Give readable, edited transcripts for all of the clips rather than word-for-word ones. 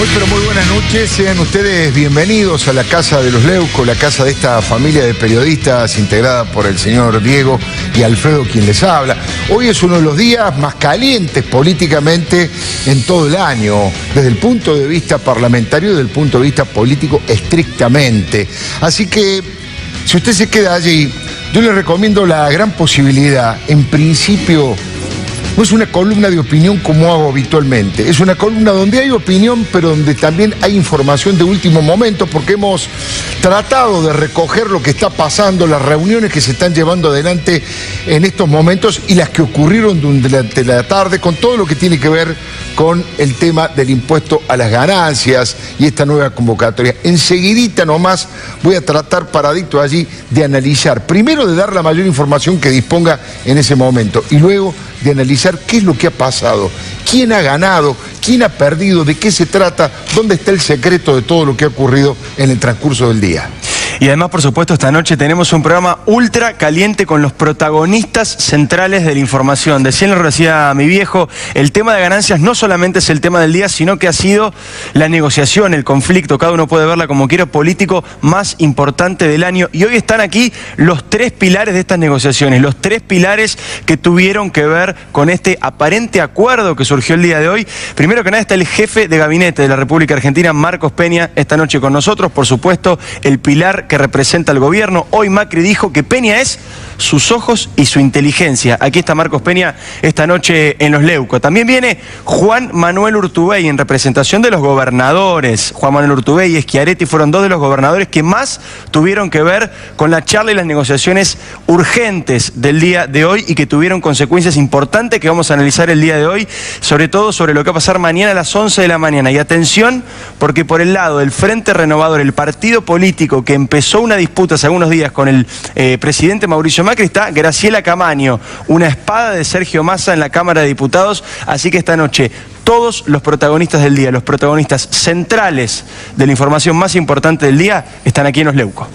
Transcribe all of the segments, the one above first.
Muy pero muy buenas noches, sean ustedes bienvenidos a la Casa de los Leuco, la casa de esta familia de periodistas integrada por el señor Diego y Alfredo quien les habla. Hoy es uno de los días más calientes políticamente en todo el año, desde el punto de vista parlamentario y desde el punto de vista político estrictamente. Así que si usted se queda allí, yo le recomiendo la gran posibilidad, en principio. No es una columna de opinión como hago habitualmente, es una columna donde hay opinión, pero donde también hay información de último momento, porque hemos tratado de recoger lo que está pasando, las reuniones que se están llevando adelante en estos momentos y las que ocurrieron durante la tarde, con todo lo que tiene que ver con el tema del impuesto a las ganancias y esta nueva convocatoria. Enseguidita nomás voy a tratar, paradito allí, de analizar, primero de dar la mayor información que disponga en ese momento y luego de analizar qué es lo que ha pasado, quién ha ganado, quién ha perdido, de qué se trata, dónde está el secreto de todo lo que ha ocurrido en el transcurso del día. Y además, por supuesto, esta noche tenemos un programa ultra caliente con los protagonistas centrales de la información. Decía lo decía mi viejo, el tema de ganancias no solamente es el tema del día, sino que ha sido la negociación, el conflicto, cada uno puede verla como quiera, político más importante del año. Y hoy están aquí los tres pilares de estas negociaciones, los tres pilares que tuvieron que ver con este aparente acuerdo que surgió el día de hoy. Primero que nada está el jefe de gabinete de la República Argentina, Marcos Peña, esta noche con nosotros. Por supuesto, el pilar que representa al gobierno. Hoy Macri dijo que Peña es sus ojos y su inteligencia. Aquí está Marcos Peña esta noche en Los Leuco. También viene Juan Manuel Urtubey en representación de los gobernadores. Juan Manuel Urtubey y Schiaretti fueron dos de los gobernadores que más tuvieron que ver con la charla y las negociaciones urgentes del día de hoy y que tuvieron consecuencias importantes que vamos a analizar el día de hoy, sobre todo sobre lo que va a pasar mañana a las 11 de la mañana. Y atención, porque por el lado del Frente Renovador, el partido político que empezó una disputa hace algunos días con el presidente Mauricio Macri, está Graciela Camaño, una espada de Sergio Massa en la Cámara de Diputados. Así que esta noche todos los protagonistas del día, los protagonistas centrales de la información más importante del día, están aquí en Los Leuco.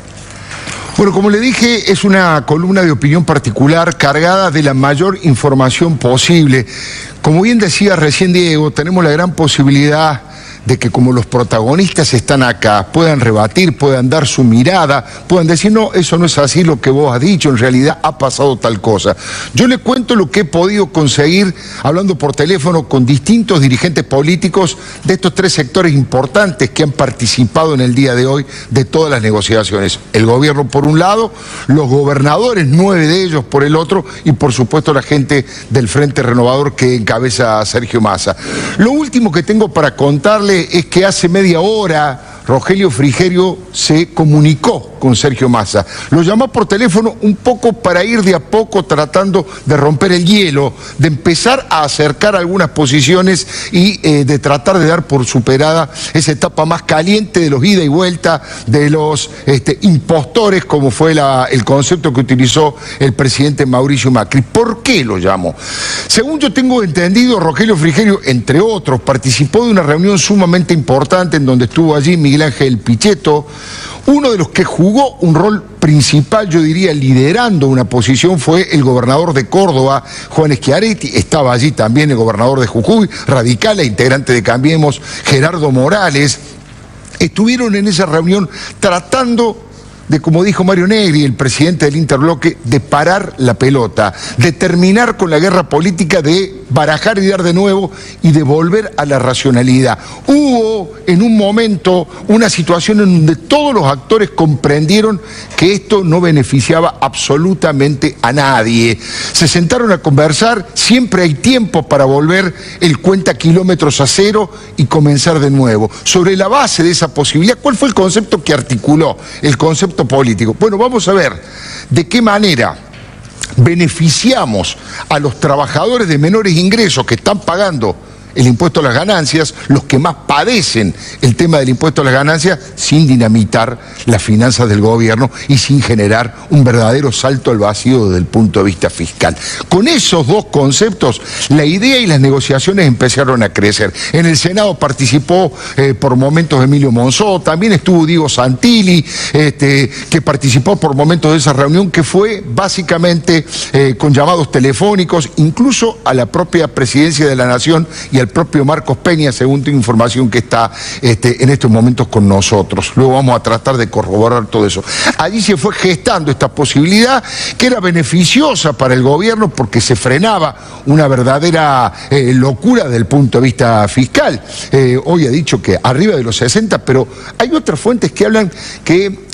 Bueno, como le dije, es una columna de opinión particular cargada de la mayor información posible. Como bien decía recién Diego, tenemos la gran posibilidad de que como los protagonistas están acá, puedan rebatir, puedan dar su mirada, puedan decir, no, eso no es así lo que vos has dicho, en realidad ha pasado tal cosa. Yo le cuento lo que he podido conseguir hablando por teléfono con distintos dirigentes políticos de estos tres sectores importantes que han participado en el día de hoy de todas las negociaciones. El gobierno por un lado, los gobernadores, 9 de ellos por el otro, y por supuesto la gente del Frente Renovador que encabeza a Sergio Massa. Lo último que tengo para contarle es que hace media hora Rogelio Frigerio se comunicó con Sergio Massa. Lo llamó por teléfono un poco para ir de a poco tratando de romper el hielo, de empezar a acercar algunas posiciones y de tratar de dar por superada esa etapa más caliente de los ida y vuelta, de los impostores, como fue el concepto que utilizó el presidente Mauricio Macri. ¿Por qué lo llamó? Según yo tengo entendido, Rogelio Frigerio, entre otros, participó de una reunión sumamente importante en donde estuvo allí Miguel Ángel Pichetto. Uno de los que jugó un rol principal, yo diría, liderando una posición, fue el gobernador de Córdoba, Juan Schiaretti. Estaba allí también el gobernador de Jujuy, radical e integrante de Cambiemos, Gerardo Morales. Estuvieron en esa reunión tratando de, como dijo Mario Negri, el presidente del Interbloque, de parar la pelota, de terminar con la guerra política, de barajar y dar de nuevo y de volver a la racionalidad. Hubo en un momento una situación en donde todos los actores comprendieron que esto no beneficiaba absolutamente a nadie. Se sentaron a conversar, siempre hay tiempo para volver el cuenta kilómetros a cero y comenzar de nuevo. Sobre la base de esa posibilidad, ¿cuál fue el concepto que articuló? El concepto político. Bueno, vamos a ver de qué manera beneficiamos a los trabajadores de menores ingresos que están pagando el impuesto a las ganancias, los que más padecen el tema del impuesto a las ganancias, sin dinamitar las finanzas del gobierno y sin generar un verdadero salto al vacío desde el punto de vista fiscal. Con esos dos conceptos, la idea y las negociaciones empezaron a crecer. En el Senado participó por momentos Emilio Monzó, también estuvo Diego Santilli, que participó por momentos de esa reunión, que fue básicamente con llamados telefónicos, incluso a la propia Presidencia de la Nación y al el propio Marcos Peña, según tengo información que está en estos momentos con nosotros. Luego vamos a tratar de corroborar todo eso. Allí se fue gestando esta posibilidad que era beneficiosa para el gobierno porque se frenaba una verdadera locura desde el punto de vista fiscal. Hoy ha dicho que arriba de los 60, pero hay otras fuentes que hablan que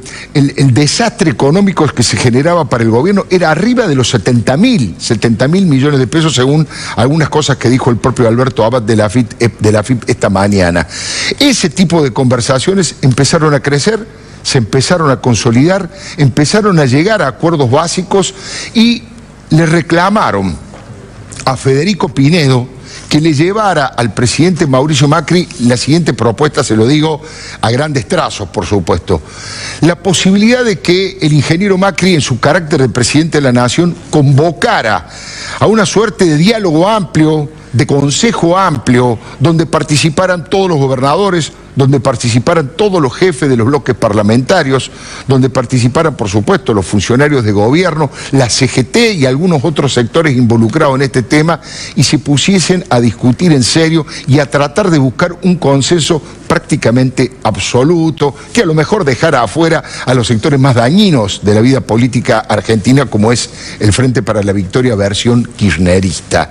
el desastre económico que se generaba para el gobierno era arriba de los 70 mil millones de pesos, según algunas cosas que dijo el propio Alberto Abad de la AFIP esta mañana. Ese tipo de conversaciones empezaron a crecer, se empezaron a consolidar, empezaron a llegar a acuerdos básicos y le reclamaron a Federico Pinedo que le llevara al presidente Mauricio Macri la siguiente propuesta, se lo digo a grandes trazos, por supuesto. La posibilidad de que el ingeniero Macri, en su carácter de presidente de la Nación, convocara a una suerte de diálogo amplio, de consejo amplio, donde participaran todos los gobernadores, donde participaran todos los jefes de los bloques parlamentarios, donde participaran, por supuesto, los funcionarios de gobierno, la CGT y algunos otros sectores involucrados en este tema, y se pusiesen a discutir en serio y a tratar de buscar un consenso prácticamente absoluto, que a lo mejor dejara afuera a los sectores más dañinos de la vida política argentina, como es el Frente para la Victoria versión kirchnerista.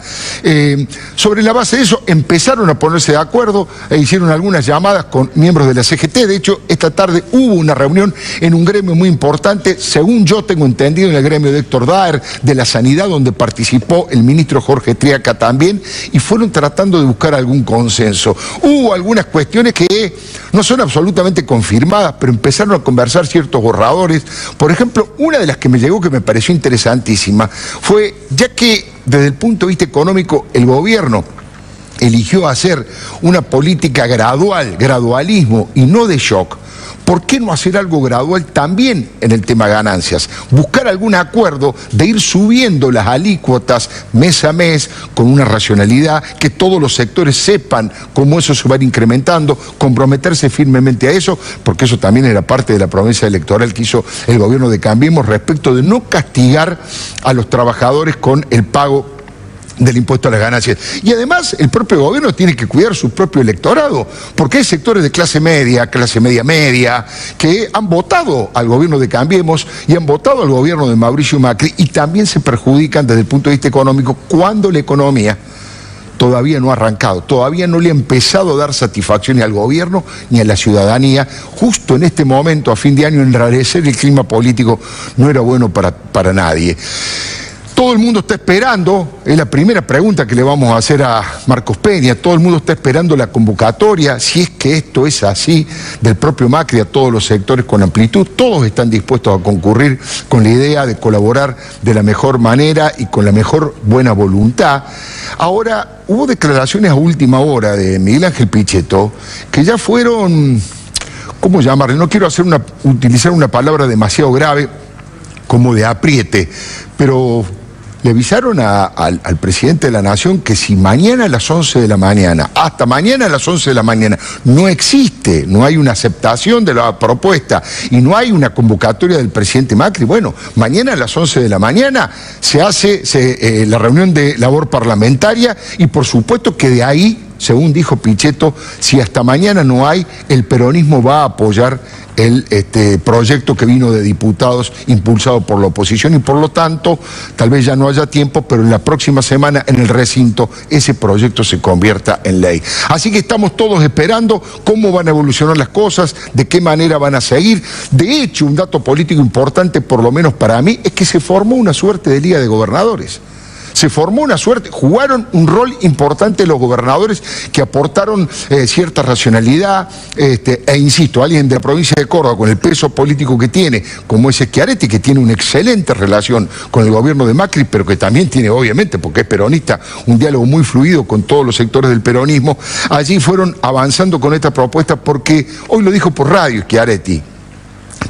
Sobre la base de eso empezaron a ponerse de acuerdo e hicieron algunas llamadas con miembros de la CGT. De hecho, esta tarde hubo una reunión en un gremio muy importante, según yo tengo entendido, en el gremio de Héctor Daer, de la Sanidad, donde participó el ministro Jorge Triaca también, y fueron tratando de buscar algún consenso. Hubo algunas cuestiones que no son absolutamente confirmadas, pero empezaron a conversar ciertos borradores. Por ejemplo, una de las que me llegó que me pareció interesantísima fue, ya que desde el punto de vista económico el gobierno eligió hacer una política gradual, gradualismo y no de shock, ¿por qué no hacer algo gradual también en el tema ganancias? Buscar algún acuerdo de ir subiendo las alícuotas mes a mes con una racionalidad, que todos los sectores sepan cómo eso se va a ir incrementando, comprometerse firmemente a eso, porque eso también era parte de la promesa electoral que hizo el gobierno de Cambiemos respecto de no castigar a los trabajadores con el pago del impuesto a las ganancias. Y además el propio gobierno tiene que cuidar su propio electorado, porque hay sectores de clase media media, que han votado al gobierno de Cambiemos y han votado al gobierno de Mauricio Macri y también se perjudican desde el punto de vista económico cuando la economía todavía no ha arrancado, todavía no le ha empezado a dar satisfacciones al gobierno ni a la ciudadanía. Justo en este momento, a fin de año, enrarecer el clima político no era bueno para nadie. Todo el mundo está esperando, es la primera pregunta que le vamos a hacer a Marcos Peña, todo el mundo está esperando la convocatoria, si es que esto es así, del propio Macri a todos los sectores con amplitud. Todos están dispuestos a concurrir con la idea de colaborar de la mejor manera y con la mejor buena voluntad. Ahora, hubo declaraciones a última hora de Miguel Ángel Pichetto que ya fueron, ¿cómo llamarle? No quiero utilizar una palabra demasiado grave como de apriete, pero le avisaron al presidente de la Nación que si mañana a las 11 de la mañana, hasta mañana a las 11 de la mañana, no hay una aceptación de la propuesta y no hay una convocatoria del presidente Macri, bueno, mañana a las 11 de la mañana se hace la reunión de labor parlamentaria y por supuesto que de ahí, según dijo Pichetto, si hasta mañana no hay, el peronismo va a apoyar el proyecto que vino de diputados impulsado por la oposición y por lo tanto, tal vez ya no haya tiempo, pero en la próxima semana en el recinto ese proyecto se convierta en ley. Así que estamos todos esperando cómo van a evolucionar las cosas, de qué manera van a seguir. De hecho, un dato político importante, por lo menos para mí, es que se formó una suerte de Liga de Gobernadores. Se formó una suerte, jugaron un rol importante los gobernadores que aportaron cierta racionalidad, e insisto, alguien de la provincia de Córdoba con el peso político que tiene, como es Schiaretti, que tiene una excelente relación con el gobierno de Macri, pero que también tiene, obviamente, porque es peronista, un diálogo muy fluido con todos los sectores del peronismo. Allí fueron avanzando con esta propuesta porque, hoy lo dijo por radio Schiaretti,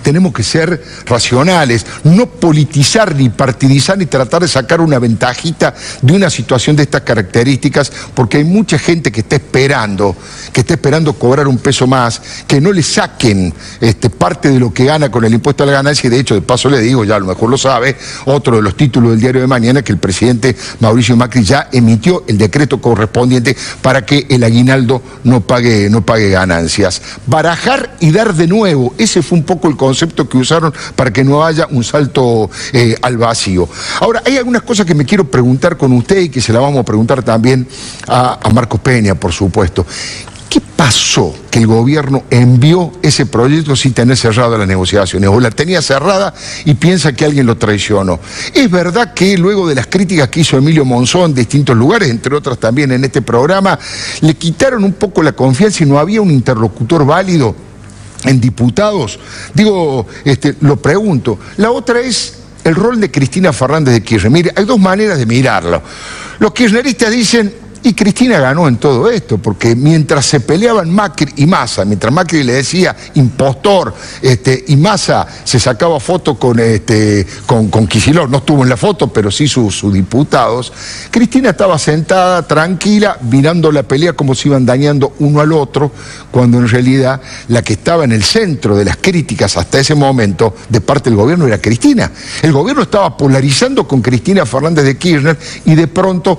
tenemos que ser racionales, no politizar ni partidizar ni tratar de sacar una ventajita de una situación de estas características, porque hay mucha gente que está esperando cobrar un peso más, que no le saquen parte de lo que gana con el impuesto a la ganancia. Y de hecho, de paso le digo, ya a lo mejor lo sabe, otro de los títulos del diario de mañana, que el presidente Mauricio Macri ya emitió el decreto correspondiente para que el aguinaldo no pague ganancias. Barajar y dar de nuevo, ese fue un poco el concepto que usaron para que no haya un salto al vacío. Ahora, hay algunas cosas que me quiero preguntar con usted y que se la vamos a preguntar también a Marcos Peña, por supuesto. ¿Qué pasó que el gobierno envió ese proyecto sin tener cerrada las negociaciones? ¿O la tenía cerrada y piensa que alguien lo traicionó? Es verdad que luego de las críticas que hizo Emilio Monzón en distintos lugares, entre otras también en este programa, le quitaron un poco la confianza y no había un interlocutor válido en diputados. Digo, lo pregunto. La otra es el rol de Cristina Fernández de Kirchner. Mire, hay dos maneras de mirarlo. Los kirchneristas dicen... Y Cristina ganó en todo esto, porque mientras se peleaban Macri y Massa, mientras Macri le decía impostor, y Massa se sacaba foto con Kicillof, no estuvo en la foto, pero sí sus diputados, Cristina estaba sentada, tranquila, mirando la pelea como se iban dañando uno al otro, cuando en realidad la que estaba en el centro de las críticas hasta ese momento de parte del gobierno era Cristina. El gobierno estaba polarizando con Cristina Fernández de Kirchner y de pronto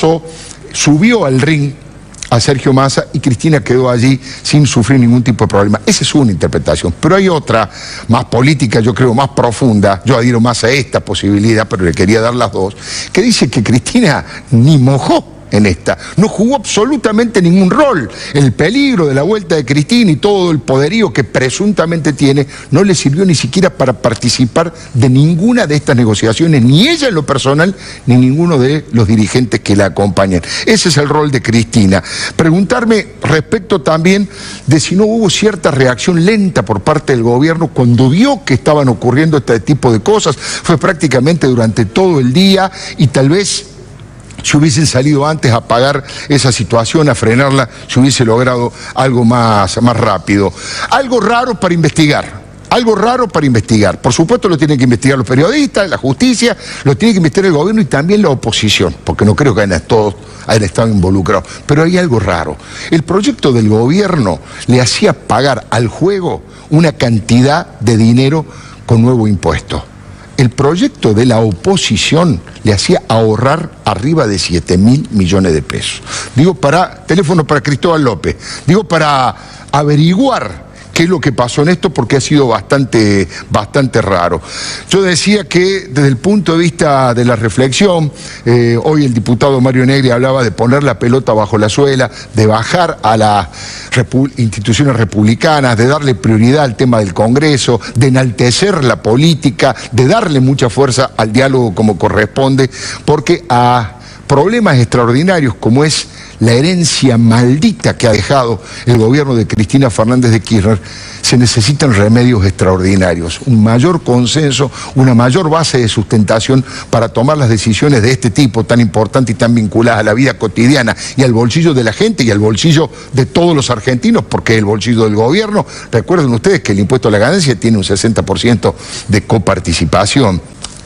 subió al ring a Sergio Massa y Cristina quedó allí sin sufrir ningún tipo de problema. Esa es una interpretación, pero hay otra más política, yo creo más profunda, yo adhiero más a esta posibilidad, pero le quería dar las dos, que dice que Cristina ni mojó en esta, no jugó absolutamente ningún rol. El peligro de la vuelta de Cristina y todo el poderío que presuntamente tiene no le sirvió ni siquiera para participar de ninguna de estas negociaciones, ni ella en lo personal, ni ninguno de los dirigentes que la acompañan. Ese es el rol de Cristina. Preguntarme respecto también de si no hubo cierta reacción lenta por parte del gobierno cuando vio que estaban ocurriendo este tipo de cosas. Fue prácticamente durante todo el día y tal vez si hubiesen salido antes a apagar esa situación, a frenarla, se hubiese logrado algo más rápido. Algo raro para investigar. Algo raro para investigar. Por supuesto lo tienen que investigar los periodistas, la justicia, lo tiene que investigar el gobierno y también la oposición, porque no creo que todos hayan estado involucrados. Pero hay algo raro. El proyecto del gobierno le hacía pagar al juego una cantidad de dinero con nuevo impuesto. El proyecto de la oposición le hacía ahorrar arriba de 7.000 millones de pesos. Digo, teléfono para Cristóbal López, digo, para averiguar qué es lo que pasó en esto, porque ha sido bastante raro. Yo decía que desde el punto de vista de la reflexión, hoy el diputado Mario Negri hablaba de poner la pelota bajo la suela, de bajar a las instituciones republicanas, de darle prioridad al tema del Congreso, de enaltecer la política, de darle mucha fuerza al diálogo como corresponde, porque a problemas extraordinarios como es la herencia maldita que ha dejado el gobierno de Cristina Fernández de Kirchner, se necesitan remedios extraordinarios, un mayor consenso, una mayor base de sustentación para tomar las decisiones de este tipo tan importantes y tan vinculadas a la vida cotidiana y al bolsillo de la gente y al bolsillo de todos los argentinos, porque el bolsillo del gobierno, recuerden ustedes que el impuesto a la ganancia tiene un 60% de coparticipación.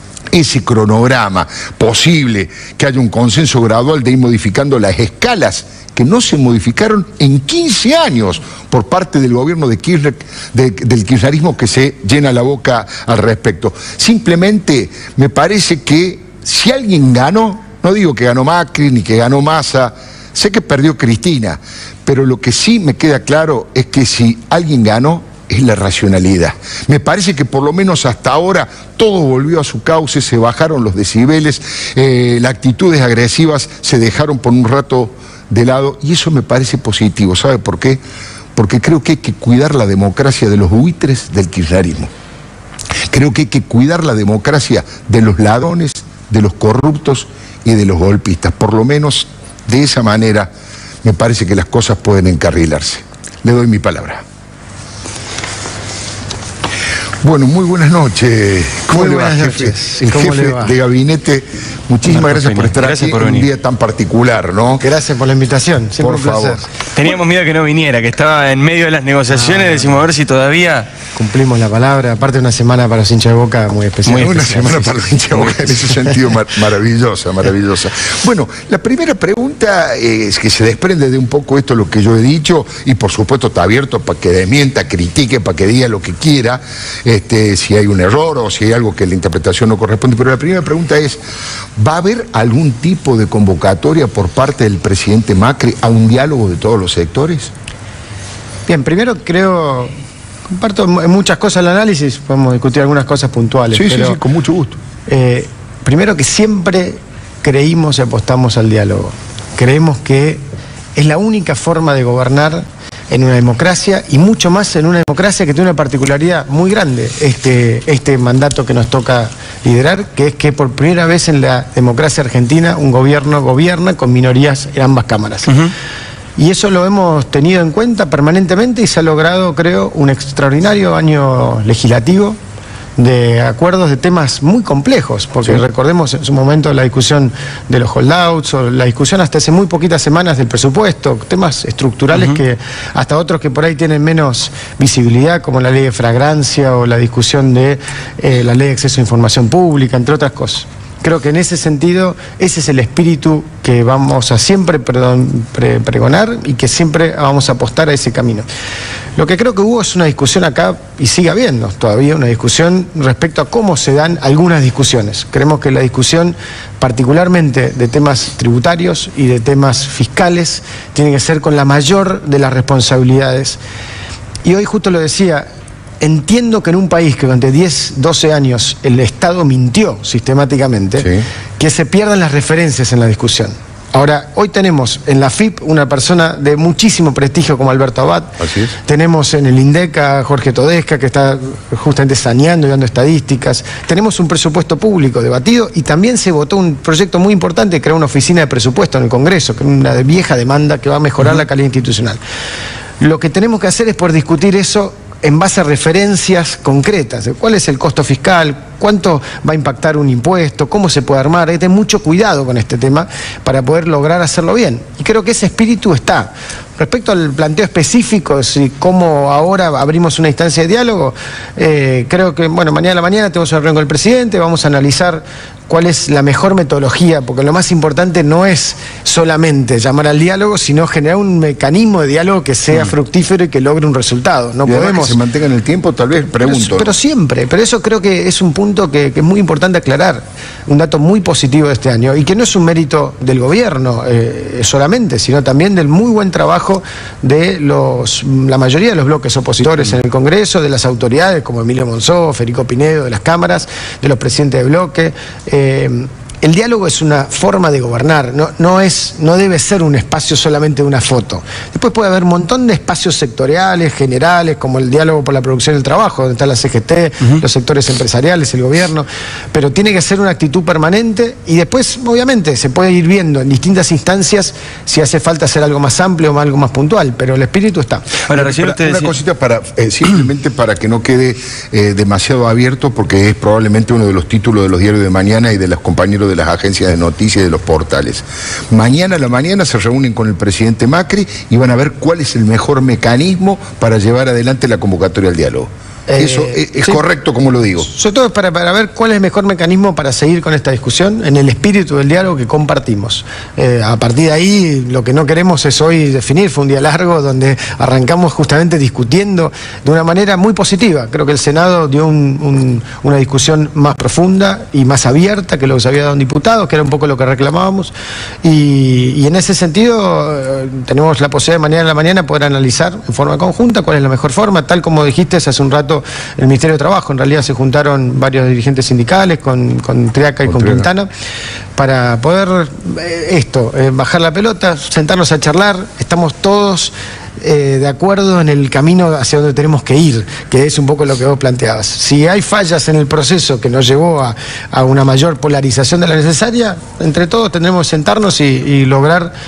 Ese cronograma posible, que haya un consenso gradual de ir modificando las escalas que no se modificaron en 15 años por parte del gobierno de Kirchner, del kirchnerismo, que se llena la boca al respecto. Simplemente me parece que si alguien ganó, no digo que ganó Macri ni que ganó Massa, sé que perdió Cristina, pero lo que sí me queda claro es que si alguien ganó, es la racionalidad. Me parece que por lo menos hasta ahora todo volvió a su cauce, se bajaron los decibeles, las actitudes agresivas se dejaron por un rato de lado y eso me parece positivo. ¿Sabe por qué? Porque creo que hay que cuidar la democracia de los buitres del kirchnerismo. Creo que hay que cuidar la democracia de los ladrones, de los corruptos y de los golpistas. Por lo menos de esa manera me parece que las cosas pueden encarrilarse. Le doy mi palabra. Bueno, muy buenas noches. ¿Cómo le va, jefe? El jefe de gabinete. Muchísimas gracias por estar aquí en un día tan particular, ¿no? Gracias por la invitación, siempre un placer. Teníamos miedo que no viniera, que estaba en medio de las negociaciones, decimos a ver si todavía... Cumplimos la palabra, aparte una semana para los hinchas de Boca muy especial. Una semana para los hinchas de Boca, en ese sentido maravillosa, maravillosa. Bueno, la primera pregunta es que se desprende de un poco esto lo que yo he dicho, y por supuesto está abierto para que desmienta, critique, para que diga lo que quiera, si hay un error o si hay algo que la interpretación no corresponde. Pero la primera pregunta es, ¿va a haber algún tipo de convocatoria por parte del presidente Macri a un diálogo de todos los sectores? Bien, primero creo, comparto en muchas cosas el análisis, podemos discutir algunas cosas puntuales. Sí, pero, sí, con mucho gusto. Primero que siempre creímos y apostamos al diálogo. Creemos que es la única forma de gobernar en una democracia, y mucho más en una democracia que tiene una particularidad muy grande, este mandato que nos toca liderar, que es que por primera vez en la democracia argentina un gobierno gobierna con minorías en ambas cámaras. Y eso lo hemos tenido en cuenta permanentemente y se ha logrado, creo, un extraordinario año legislativo de acuerdos de temas muy complejos, porque recordemos en su momento la discusión de los holdouts o la discusión hasta hace muy poquitas semanas del presupuesto, temas estructurales que hasta otros que por ahí tienen menos visibilidad, como la ley de fragancia o la discusión de la ley de acceso a información pública, entre otras cosas. Creo que en ese sentido, ese es el espíritu que vamos a siempre pregonar y que siempre vamos a apostar a ese camino. Lo que creo que hubo es una discusión acá, y sigue habiendo todavía una discusión respecto a cómo se dan algunas discusiones. Creemos que la discusión, particularmente de temas tributarios y de temas fiscales, tiene que ser con la mayor de las responsabilidades. Y hoy justo lo decía, entiendo que en un país que durante 10, 12 años el Estado mintió sistemáticamente, que se pierdan las referencias en la discusión. Ahora, hoy tenemos en la FIP una persona de muchísimo prestigio como Alberto Abad. Así es. Tenemos en el INDEC a Jorge Todesca, que está justamente saneando y dando estadísticas. Tenemos un presupuesto público debatido y también se votó un proyecto muy importante, crear una oficina de presupuesto en el Congreso, que es una vieja demanda que va a mejorar la calidad institucional. Lo que tenemos que hacer es poder discutir eso en base a referencias concretas. ¿Cuál es el costo fiscal? ¿Cuánto va a impactar un impuesto? ¿Cómo se puede armar? Hay que tener mucho cuidado con este tema para poder lograr hacerlo bien. Y creo que ese espíritu está. Respecto al planteo específico, si cómo ahora abrimos una instancia de diálogo, creo que, bueno, mañana a la mañana tenemos una reunión con el presidente, vamos a analizar cuál es la mejor metodología, porque lo más importante no es solamente llamar al diálogo, sino generar un mecanismo de diálogo que sea fructífero y que logre un resultado. No podemos que se mantenga en el tiempo, tal vez, pregunto. Pero siempre, pero eso creo que es un punto que es muy importante aclarar, un dato muy positivo de este año, y que no es un mérito del gobierno solamente, sino también del muy buen trabajo de la mayoría de los bloques opositores en el Congreso, de las autoridades como Emilio Monzó, Federico Pinedo, de las cámaras, de los presidentes de bloque. El diálogo es una forma de gobernar, no debe ser un espacio solamente de una foto. Después puede haber un montón de espacios sectoriales, generales, como el diálogo por la producción del trabajo, donde está la CGT, los sectores empresariales, el gobierno, pero tiene que ser una actitud permanente y después, obviamente, se puede ir viendo en distintas instancias si hace falta hacer algo más amplio o algo más puntual, pero el espíritu está. Bueno, recién una cosita para simplemente para que no quede demasiado abierto, porque es probablemente uno de los títulos de los diarios de mañana y de los compañeros de las agencias de noticias y de los portales. Mañana a la mañana se reúnen con el presidente Macri y van a ver cuál es el mejor mecanismo para llevar adelante la convocatoria al diálogo. ¿Eso es correcto como lo digo? Sobre todo para ver cuál es el mejor mecanismo para seguir con esta discusión en el espíritu del diálogo que compartimos. A partir de ahí, lo que no queremos es hoy definir. Fue un día largo donde arrancamos justamente discutiendo de una manera muy positiva. Creo que el Senado dio una discusión más profunda y más abierta que lo que se había dado un diputado, que era un poco lo que reclamábamos. Y en ese sentido, tenemos la posibilidad de mañana en la mañana poder analizar en forma conjunta cuál es la mejor forma, tal como dijiste hace un rato. El Ministerio de Trabajo, en realidad se juntaron varios dirigentes sindicales con Triaca y con Quintana para poder bajar la pelota, sentarnos a charlar. Estamos todos de acuerdo en el camino hacia donde tenemos que ir, que es un poco lo que vos planteabas. Si hay fallas en el proceso que nos llevó a una mayor polarización de la necesaria, entre todos tendremos que sentarnos y lograr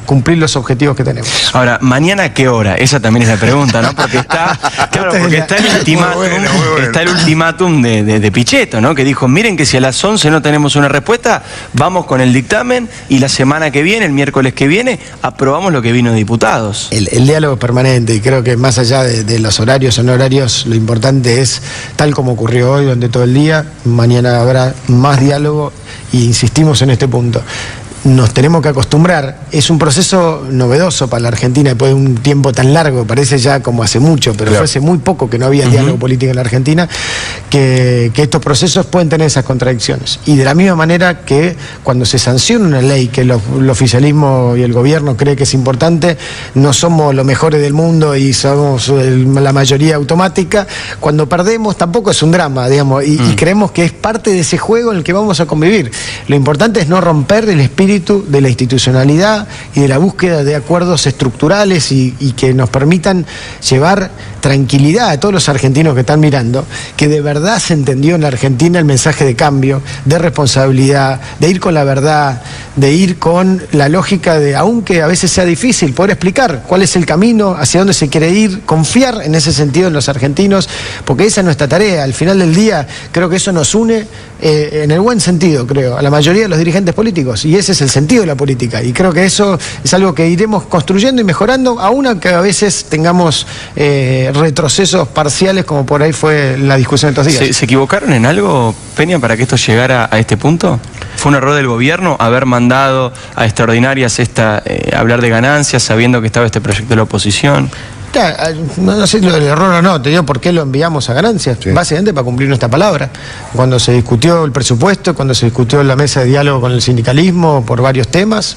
cumplir los objetivos que tenemos. Ahora, ¿mañana a qué hora? Esa también es la pregunta, ¿no? Porque está, claro, porque está el ultimátum, está el ultimátum de Pichetto, ¿no? Que dijo, miren que si a las 11 no tenemos una respuesta, vamos con el dictamen y la semana que viene, el miércoles que viene, aprobamos lo que vino de diputados. El diálogo es permanente y creo que más allá de los horarios o no horarios, lo importante es, tal como ocurrió hoy durante todo el día, mañana habrá más diálogo y insistimos en este punto. Nos tenemos que acostumbrar, es un proceso novedoso para la Argentina después de un tiempo tan largo, parece ya como hace mucho, pero fue hace muy poco que no había diálogo político en la Argentina, que estos procesos pueden tener esas contradicciones. Y de la misma manera que cuando se sanciona una ley que el oficialismo y el gobierno cree que es importante, no somos los mejores del mundo y somos la mayoría automática, cuando perdemos tampoco es un drama, digamos, y creemos que es parte de ese juego en el que vamos a convivir. Lo importante es no romper el espíritu de la institucionalidad y de la búsqueda de acuerdos estructurales y que nos permitan llevar tranquilidad a todos los argentinos que están mirando, que de verdad se entendió en la Argentina el mensaje de cambio, de responsabilidad, de ir con la verdad, de ir con la lógica de, aunque a veces sea difícil, poder explicar cuál es el camino, hacia dónde se quiere ir, confiar en ese sentido en los argentinos, porque esa es nuestra tarea. Al final del día, creo que eso nos une en el buen sentido, creo, a la mayoría de los dirigentes políticos, y ese es el sentido de la política, y creo que eso es algo que iremos construyendo y mejorando, aun aunque a veces tengamos retrocesos parciales, como por ahí fue la discusión de estos días. ¿Se equivocaron en algo, Peña, para que esto llegara a este punto? ¿Fue un error del gobierno haber mandado a extraordinarias hablar de ganancias sabiendo que estaba este proyecto de la oposición? No sé el error o no, te digo por qué lo enviamos a ganancias, básicamente para cumplir nuestra palabra. Cuando se discutió el presupuesto, cuando se discutió la mesa de diálogo con el sindicalismo por varios temas,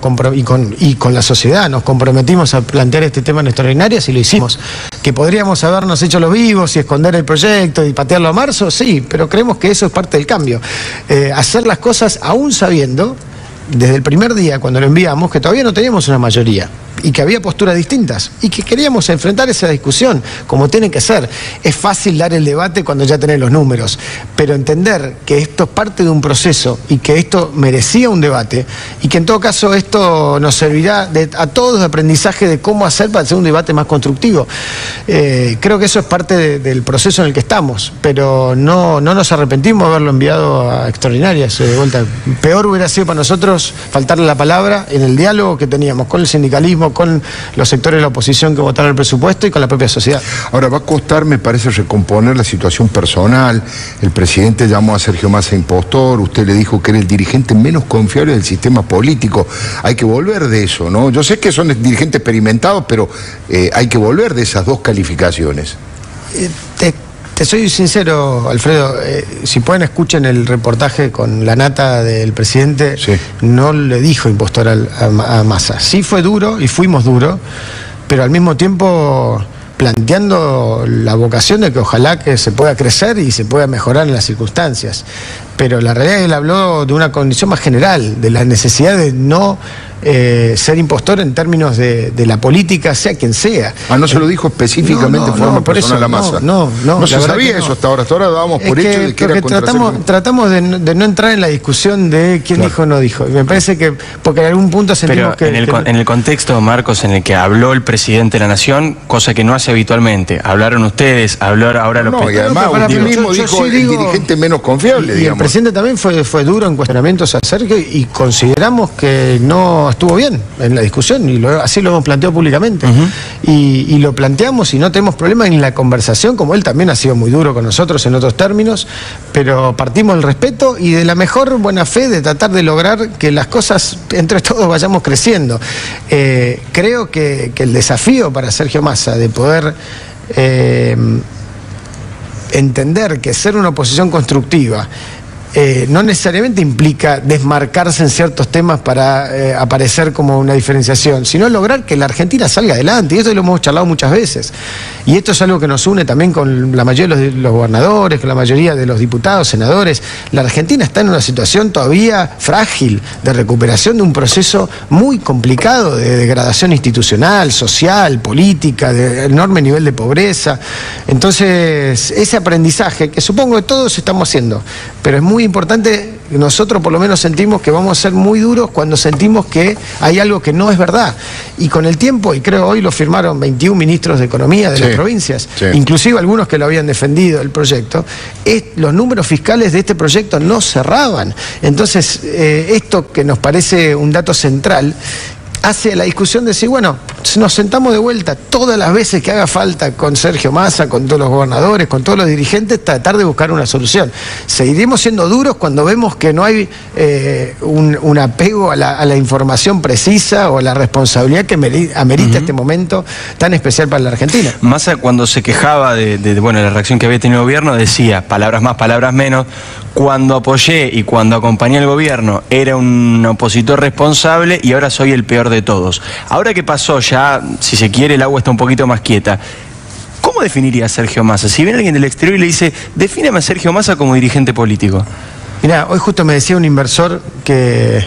y con la sociedad, nos comprometimos a plantear este tema en extraordinarias y lo hicimos. Que podríamos habernos hecho los vivos y esconder el proyecto y patearlo a marzo, sí, pero creemos que eso es parte del cambio. Hacer las cosas aún sabiendo, desde el primer día cuando lo enviamos, que todavía no teníamos una mayoría y que había posturas distintas y que queríamos enfrentar esa discusión como tiene que ser. Es fácil dar el debate cuando ya tenés los números, pero entender que esto es parte de un proceso y que esto merecía un debate y que en todo caso esto nos servirá a todos de aprendizaje de cómo hacer para hacer un debate más constructivo. Creo que eso es parte del proceso en el que estamos, pero no nos arrepentimos de haberlo enviado a extraordinarias de vuelta. Peor hubiera sido para nosotros faltarle la palabra en el diálogo que teníamos con el sindicalismo, con los sectores de la oposición que votaron el presupuesto y con la propia sociedad. Ahora, va a costar, me parece, recomponer la situación personal. El presidente llamó a Sergio Massa impostor, usted le dijo que era el dirigente menos confiable del sistema político. Hay que volver de eso, ¿no? Yo sé que son dirigentes experimentados, pero hay que volver de esas dos calificaciones. Te soy sincero, Alfredo, si pueden escuchen el reportaje con la nata del presidente, no le dijo impostor a Massa. Sí fue duro y fuimos duros, pero al mismo tiempo planteando la vocación de que ojalá que se pueda crecer y se pueda mejorar en las circunstancias. Pero la realidad es que él habló de una condición más general, de la necesidad de no ser impostor en términos de la política, sea quien sea. No se lo dijo específicamente en forma personal a Massa. No se sabía eso hasta ahora dábamos por hecho de que era tratamos de no entrar en la discusión de quién dijo o no dijo. Y me parece que, porque en algún punto sentimos que... En el contexto, Marcos, en el que habló el presidente de la Nación, cosa que no hace habitualmente, hablaron ustedes, hablar ahora los... y además usted mismo dijo el dirigente menos confiable, digamos. Y el presidente también fue duro en cuestionamientos a Sergio y consideramos que no estuvo bien en la discusión y así lo hemos planteado públicamente. Y lo planteamos y no tenemos problema en la conversación, como él también ha sido muy duro con nosotros en otros términos, pero partimos del respeto y de la mejor buena fe de tratar de lograr que las cosas entre todos vayamos creciendo. Creo que el desafío para Sergio Massa de poder entender que ser una oposición constructiva no necesariamente implica desmarcarse en ciertos temas para aparecer como una diferenciación, sino lograr que la Argentina salga adelante, y eso lo hemos charlado muchas veces. Y esto es algo que nos une también con la mayoría de los gobernadores, con la mayoría de los diputados, senadores. La Argentina está en una situación todavía frágil de recuperación de un proceso muy complicado de degradación institucional, social, política, de enorme nivel de pobreza. Entonces, ese aprendizaje, que supongo que todos estamos haciendo, pero es muy importante nosotros por lo menos sentimos que vamos a ser muy duros cuando sentimos que hay algo que no es verdad. Y con el tiempo, y creo hoy lo firmaron 21 ministros de Economía de las provincias, inclusive algunos que lo habían defendido el proyecto, los números fiscales de este proyecto no cerraban. Entonces, esto que nos parece un dato central, hace la discusión de decir, bueno, nos sentamos de vuelta todas las veces que haga falta con Sergio Massa, con todos los gobernadores, con todos los dirigentes, tratar de buscar una solución. Seguiremos siendo duros cuando vemos que no hay un apego a la información precisa o a la responsabilidad que amerita este momento tan especial para la Argentina. Massa, cuando se quejaba de la reacción que había tenido el gobierno, decía, palabras más, palabras menos, cuando apoyé y cuando acompañé al gobierno era un opositor responsable y ahora soy el peor de todos. Ahora que pasó ya, si se quiere, el agua está un poquito más quieta. ¿Cómo definiría a Sergio Massa? Si viene alguien del exterior y le dice, defíname a Sergio Massa como dirigente político. Mirá, hoy justo me decía un inversor que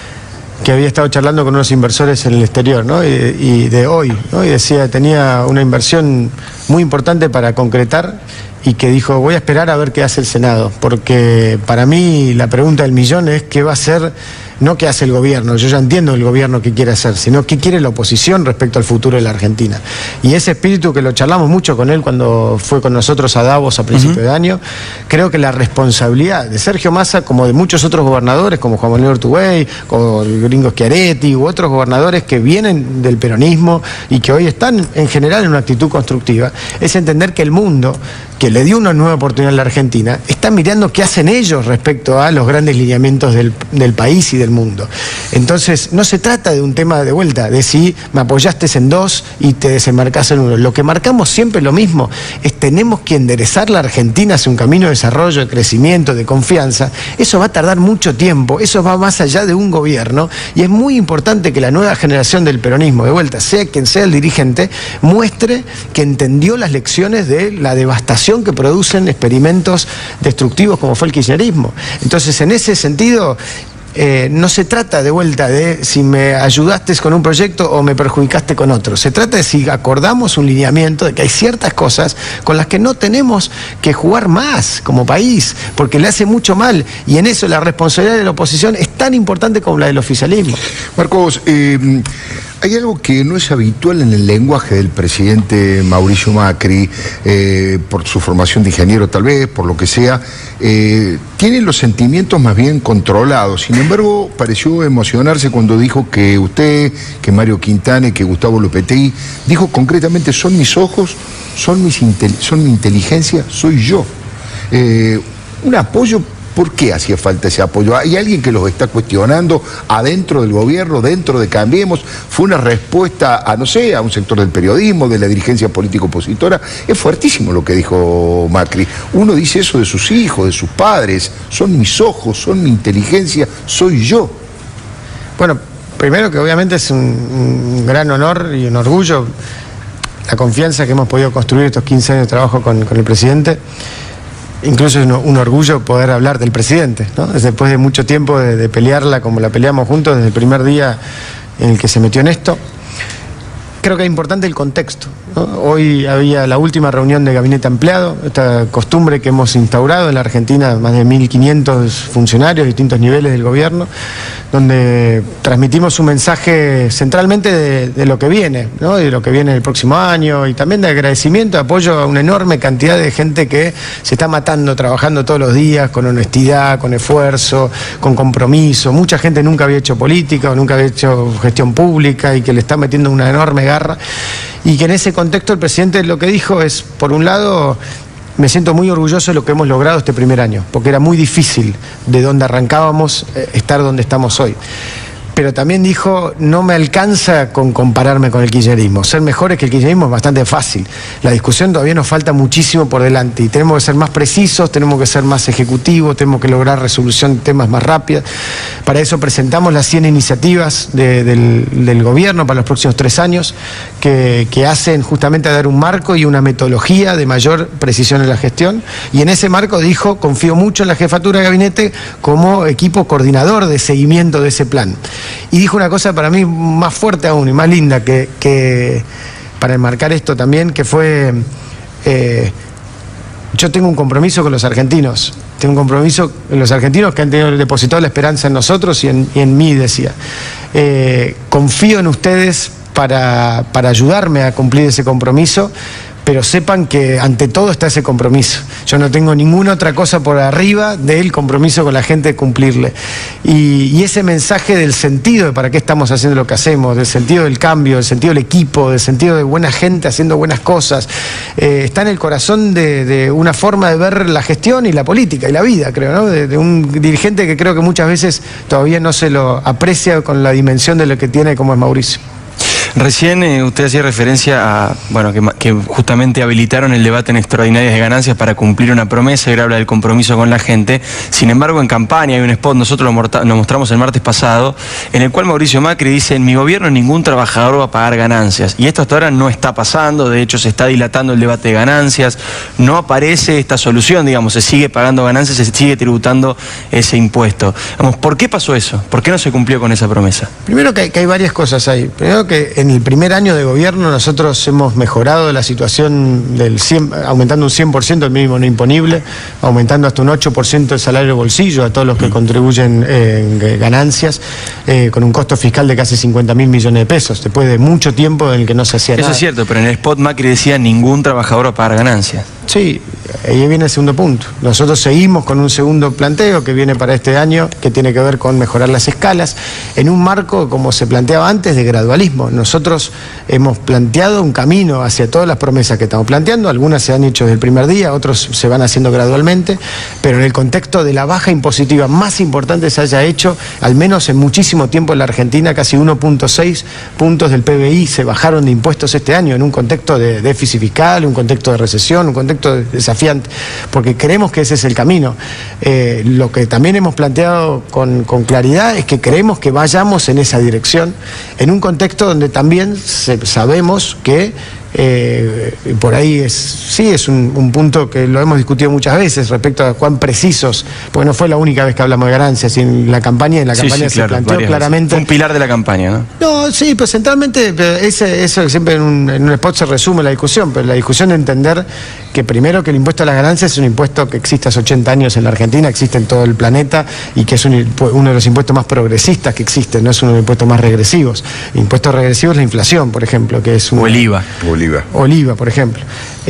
había estado charlando con unos inversores en el exterior, ¿no? y de hoy, ¿no? Y decía, tenía una inversión muy importante para concretar y que dijo, voy a esperar a ver qué hace el Senado, porque para mí la pregunta del millón es qué va a hacer, no qué hace el gobierno, yo ya entiendo el gobierno qué quiere hacer, sino qué quiere la oposición respecto al futuro de la Argentina. Y ese espíritu que lo charlamos mucho con él cuando fue con nosotros a Davos a principio de año, creo que la responsabilidad de Sergio Massa, como de muchos otros gobernadores, como Juan Manuel Urtubey, como el gringo Schiaretti, u otros gobernadores que vienen del peronismo y que hoy están en general en una actitud constructiva, es entender que el mundo, que le dio una nueva oportunidad a la Argentina, está mirando qué hacen ellos respecto a los grandes lineamientos del país y del mundo. Entonces, no se trata de un tema de vuelta, de si me apoyaste en dos y te desembarcás en uno. Lo que marcamos siempre lo mismo, es tenemos que enderezar la Argentina hacia un camino de desarrollo, de crecimiento, de confianza. Eso va a tardar mucho tiempo, eso va más allá de un gobierno, y es muy importante que la nueva generación del peronismo, de vuelta, sea quien sea el dirigente, muestre que entendió las lecciones de la devastación que producen experimentos destructivos como fue el kirchnerismo. Entonces, en ese sentido, no se trata de vuelta de si me ayudaste con un proyecto o me perjudicaste con otro. Se trata de si acordamos un lineamiento de que hay ciertas cosas con las que no tenemos que jugar más como país, porque le hace mucho mal, y en eso la responsabilidad de la oposición es tan importante como la del oficialismo. Marcos, hay algo que no es habitual en el lenguaje del presidente Mauricio Macri, por su formación de ingeniero tal vez, por lo que sea, tiene los sentimientos más bien controlados. Sin embargo, pareció emocionarse cuando dijo que usted, que Mario Quintana, que Gustavo Lopetegui, dijo concretamente, son mis ojos, son mi inteligencia, soy yo. Un apoyo. ¿Por qué hacía falta ese apoyo? ¿Hay alguien que los está cuestionando adentro del gobierno, dentro de Cambiemos? ¿Fue una respuesta a, no sé, a un sector del periodismo, de la dirigencia política opositora? Es fuertísimo lo que dijo Macri. Uno dice eso de sus hijos, de sus padres. Son mis ojos, son mi inteligencia, soy yo. Bueno, primero que obviamente es un gran honor y un orgullo la confianza que hemos podido construir estos 15 años de trabajo con el presidente. Incluso es un orgullo poder hablar del presidente, ¿no? Después de mucho tiempo de pelearla como la peleamos juntos desde el primer día en el que se metió en esto. Creo que es importante el contexto, ¿no? Hoy había la última reunión de gabinete ampliado, esta costumbre que hemos instaurado en la Argentina, más de 1.500 funcionarios de distintos niveles del gobierno, donde transmitimos un mensaje centralmente de lo que viene, ¿no? De lo que viene el próximo año, y también de agradecimiento, de apoyo a una enorme cantidad de gente que se está matando, trabajando todos los días, con honestidad, con esfuerzo, con compromiso. Mucha gente nunca había hecho política o nunca había hecho gestión pública y que le está metiendo una enorme garra, y que en ese contexto el presidente lo que dijo es, por un lado, me siento muy orgulloso de lo que hemos logrado este primer año, porque era muy difícil de donde arrancábamos estar donde estamos hoy. Pero también dijo, no me alcanza con compararme con el kirchnerismo. Ser mejores que el kirchnerismo es bastante fácil. La discusión todavía nos falta muchísimo por delante y tenemos que ser más precisos, tenemos que ser más ejecutivos, tenemos que lograr resolución de temas más rápidas. Para eso presentamos las 100 iniciativas del gobierno para los próximos 3 años que hacen justamente a dar un marco y una metodología de mayor precisión en la gestión. Y en ese marco dijo, confío mucho en la jefatura de gabinete como equipo coordinador de seguimiento de ese plan. Y dijo una cosa para mí más fuerte aún y más linda que para enmarcar esto también, que fue, yo tengo un compromiso con los argentinos, un compromiso en los argentinos que han depositado la esperanza en nosotros y en mí, decía. Confío en ustedes para ayudarme a cumplir ese compromiso, pero sepan que ante todo está ese compromiso. Yo no tengo ninguna otra cosa por arriba del compromiso con la gente de cumplirle. Y ese mensaje del sentido de para qué estamos haciendo lo que hacemos, del sentido del cambio, del sentido del equipo, del sentido de buena gente haciendo buenas cosas, está en el corazón de una forma de ver la gestión y la política y la vida, creo, ¿no? De un dirigente que creo que muchas veces todavía no se lo aprecia con la dimensión de lo que tiene como es Mauricio. Recién usted hacía referencia a, bueno, que justamente habilitaron el debate en extraordinarias de ganancias para cumplir una promesa y habla del compromiso con la gente. Sin embargo, en campaña hay un spot, nosotros lo mostramos el martes pasado, en el cual Mauricio Macri dice: en mi gobierno ningún trabajador va a pagar ganancias. Y esto hasta ahora no está pasando, de hecho se está dilatando el debate de ganancias, no aparece esta solución, digamos, se sigue pagando ganancias, se sigue tributando ese impuesto. Vamos, ¿por qué pasó eso? ¿Por qué no se cumplió con esa promesa? Primero que hay varias cosas ahí. Primero que en el primer año de gobierno nosotros hemos mejorado la situación aumentando un 100% el mínimo no imponible, aumentando hasta un 8% el salario de bolsillo a todos los que contribuyen en ganancias, con un costo fiscal de casi 50.000 millones de pesos, después de mucho tiempo en el que no se hacía nada. Eso es cierto, pero en el spot Macri decía: ningún trabajador va a pagar ganancias. Sí, ahí viene el segundo punto. Nosotros seguimos con un segundo planteo que viene para este año, que tiene que ver con mejorar las escalas, en un marco, como se planteaba antes, de gradualismo. Nosotros hemos planteado un camino hacia todas las promesas que estamos planteando, algunas se han hecho desde el primer día, otros se van haciendo gradualmente, pero en el contexto de la baja impositiva más importante se haya hecho, al menos en muchísimo tiempo en la Argentina, casi 1.6 puntos del PBI se bajaron de impuestos este año, en un contexto de déficit fiscal, un contexto de recesión, un contexto desafiante, porque creemos que ese es el camino. Lo que también hemos planteado con claridad es que creemos que vayamos en esa dirección, en un contexto donde también sabemos que por ahí es un punto que lo hemos discutido muchas veces respecto a cuán precisos, porque no fue la única vez que hablamos de ganancias, y en la campaña se claro, planteó claramente. Fue un pilar de la campaña, ¿no? No, sí, pero centralmente eso siempre en un spot se resume la discusión, pero la discusión de entender que primero que el impuesto a las ganancias es un impuesto que existe hace 80 años en la Argentina, existe en todo el planeta, y que es uno de los impuestos más progresistas que existen, no es uno de los impuestos más regresivos. El impuesto regresivo es la inflación, por ejemplo, que es o el IVA. Oliva, por ejemplo.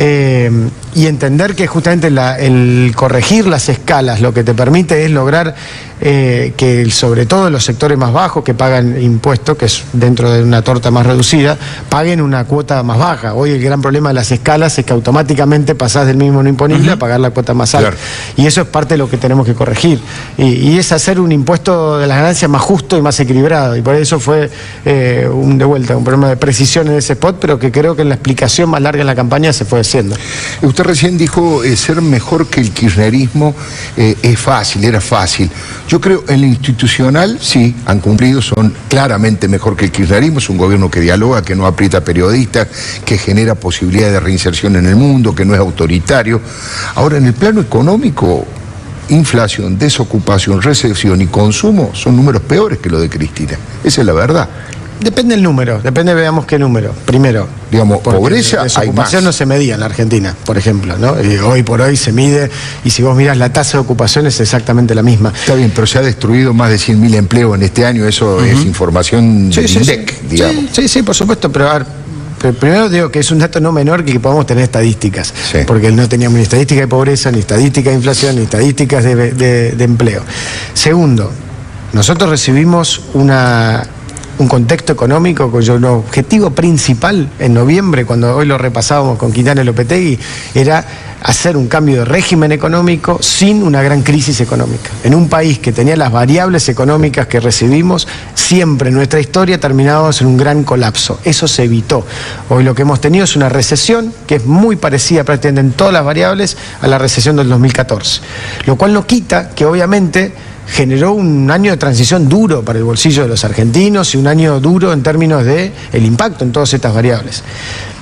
Y entender que justamente el corregir las escalas lo que te permite es lograr que sobre todo los sectores más bajos que pagan impuestos, que es dentro de una torta más reducida, paguen una cuota más baja. Hoy el gran problema de las escalas es que automáticamente pasás del mínimo no imponible a pagar la cuota más alta. Claro. Y eso es parte de lo que tenemos que corregir. Y es hacer un impuesto de las ganancias más justo y más equilibrado. Y por eso fue un problema de precisión en ese spot, pero que creo que en la explicación más larga en la campaña se fue haciendo. Usted recién dijo ser mejor que el kirchnerismo era fácil. Yo creo en lo institucional, sí, han cumplido, son claramente mejor que el kirchnerismo, es un gobierno que dialoga, que no aprieta periodistas, que genera posibilidades de reinserción en el mundo, que no es autoritario. Ahora, en el plano económico, inflación, desocupación, recesión y consumo son números peores que los de Cristina. Esa es la verdad. Depende del número, veamos qué número. Primero, digamos, pobreza hay más. No se medía en la Argentina, por ejemplo, ¿no? Hoy por hoy se mide, y si vos mirás la tasa de ocupación es exactamente la misma. Está bien, pero se ha destruido más de 100.000 empleos en este año, eso es información del INDEC, digamos. Sí, por supuesto, pero a ver, primero digo que es un dato no menor que podamos tener estadísticas, porque no teníamos ni estadística de pobreza, ni estadística de inflación, ni estadísticas de empleo. Segundo, nosotros recibimos un contexto económico cuyo objetivo principal en noviembre, cuando hoy lo repasábamos con Quintana y Lopetegui, era hacer un cambio de régimen económico sin una gran crisis económica. En un país que tenía las variables económicas que recibimos, siempre en nuestra historia terminábamos en un gran colapso. Eso se evitó. Hoy lo que hemos tenido es una recesión que es muy parecida prácticamente en todas las variables a la recesión del 2014. Lo cual no quita que obviamente generó un año de transición duro para el bolsillo de los argentinos y un año duro en términos de el impacto en todas estas variables.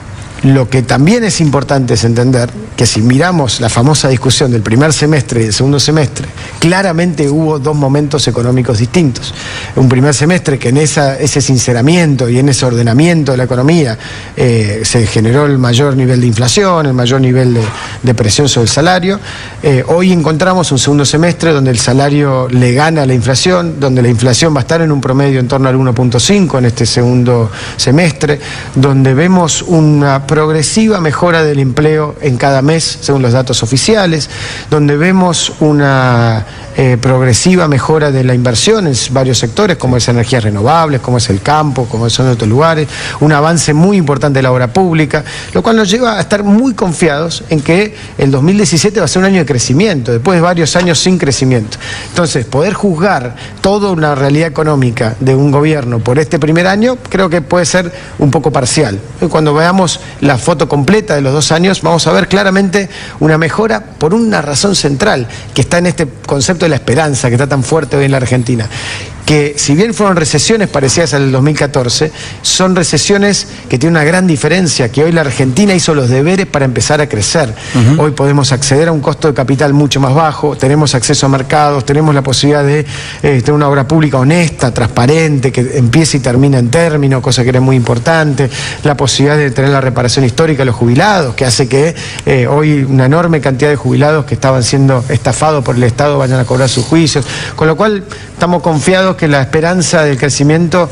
Lo que también es importante es entender que si miramos la famosa discusión del primer semestre y del segundo semestre, claramente hubo dos momentos económicos distintos. Un primer semestre que en ese sinceramiento y en ese ordenamiento de la economía se generó el mayor nivel de inflación, el mayor nivel de presión sobre el salario. Hoy encontramos un segundo semestre donde el salario le gana a la inflación, donde la inflación va a estar en un promedio en torno al 1.5 en este segundo semestre, donde vemos una progresiva mejora del empleo en cada mes, según los datos oficiales, donde vemos una progresiva mejora de la inversión en varios sectores, como es energías renovables, como es el campo, como son otros lugares, un avance muy importante de la obra pública, lo cual nos lleva a estar muy confiados en que el 2017 va a ser un año de crecimiento, después de varios años sin crecimiento. Entonces, poder juzgar toda una realidad económica de un gobierno por este primer año, creo que puede ser un poco parcial. Cuando veamos la foto completa de los 2 años, vamos a ver claramente una mejora por una razón central, que está en este concepto de la esperanza, que está tan fuerte hoy en la Argentina. Que si bien fueron recesiones parecidas al 2014, son recesiones que tienen una gran diferencia, que hoy la Argentina hizo los deberes para empezar a crecer. Hoy podemos acceder a un costo de capital mucho más bajo, tenemos acceso a mercados, tenemos la posibilidad de tener una obra pública honesta, transparente, que empiece y termine en término, cosa que era muy importante, la posibilidad de tener la reparación histórica de los jubilados, que hace que hoy una enorme cantidad de jubilados que estaban siendo estafados por el Estado vayan a cobrar sus juicios, con lo cual estamos confiados que la esperanza del crecimiento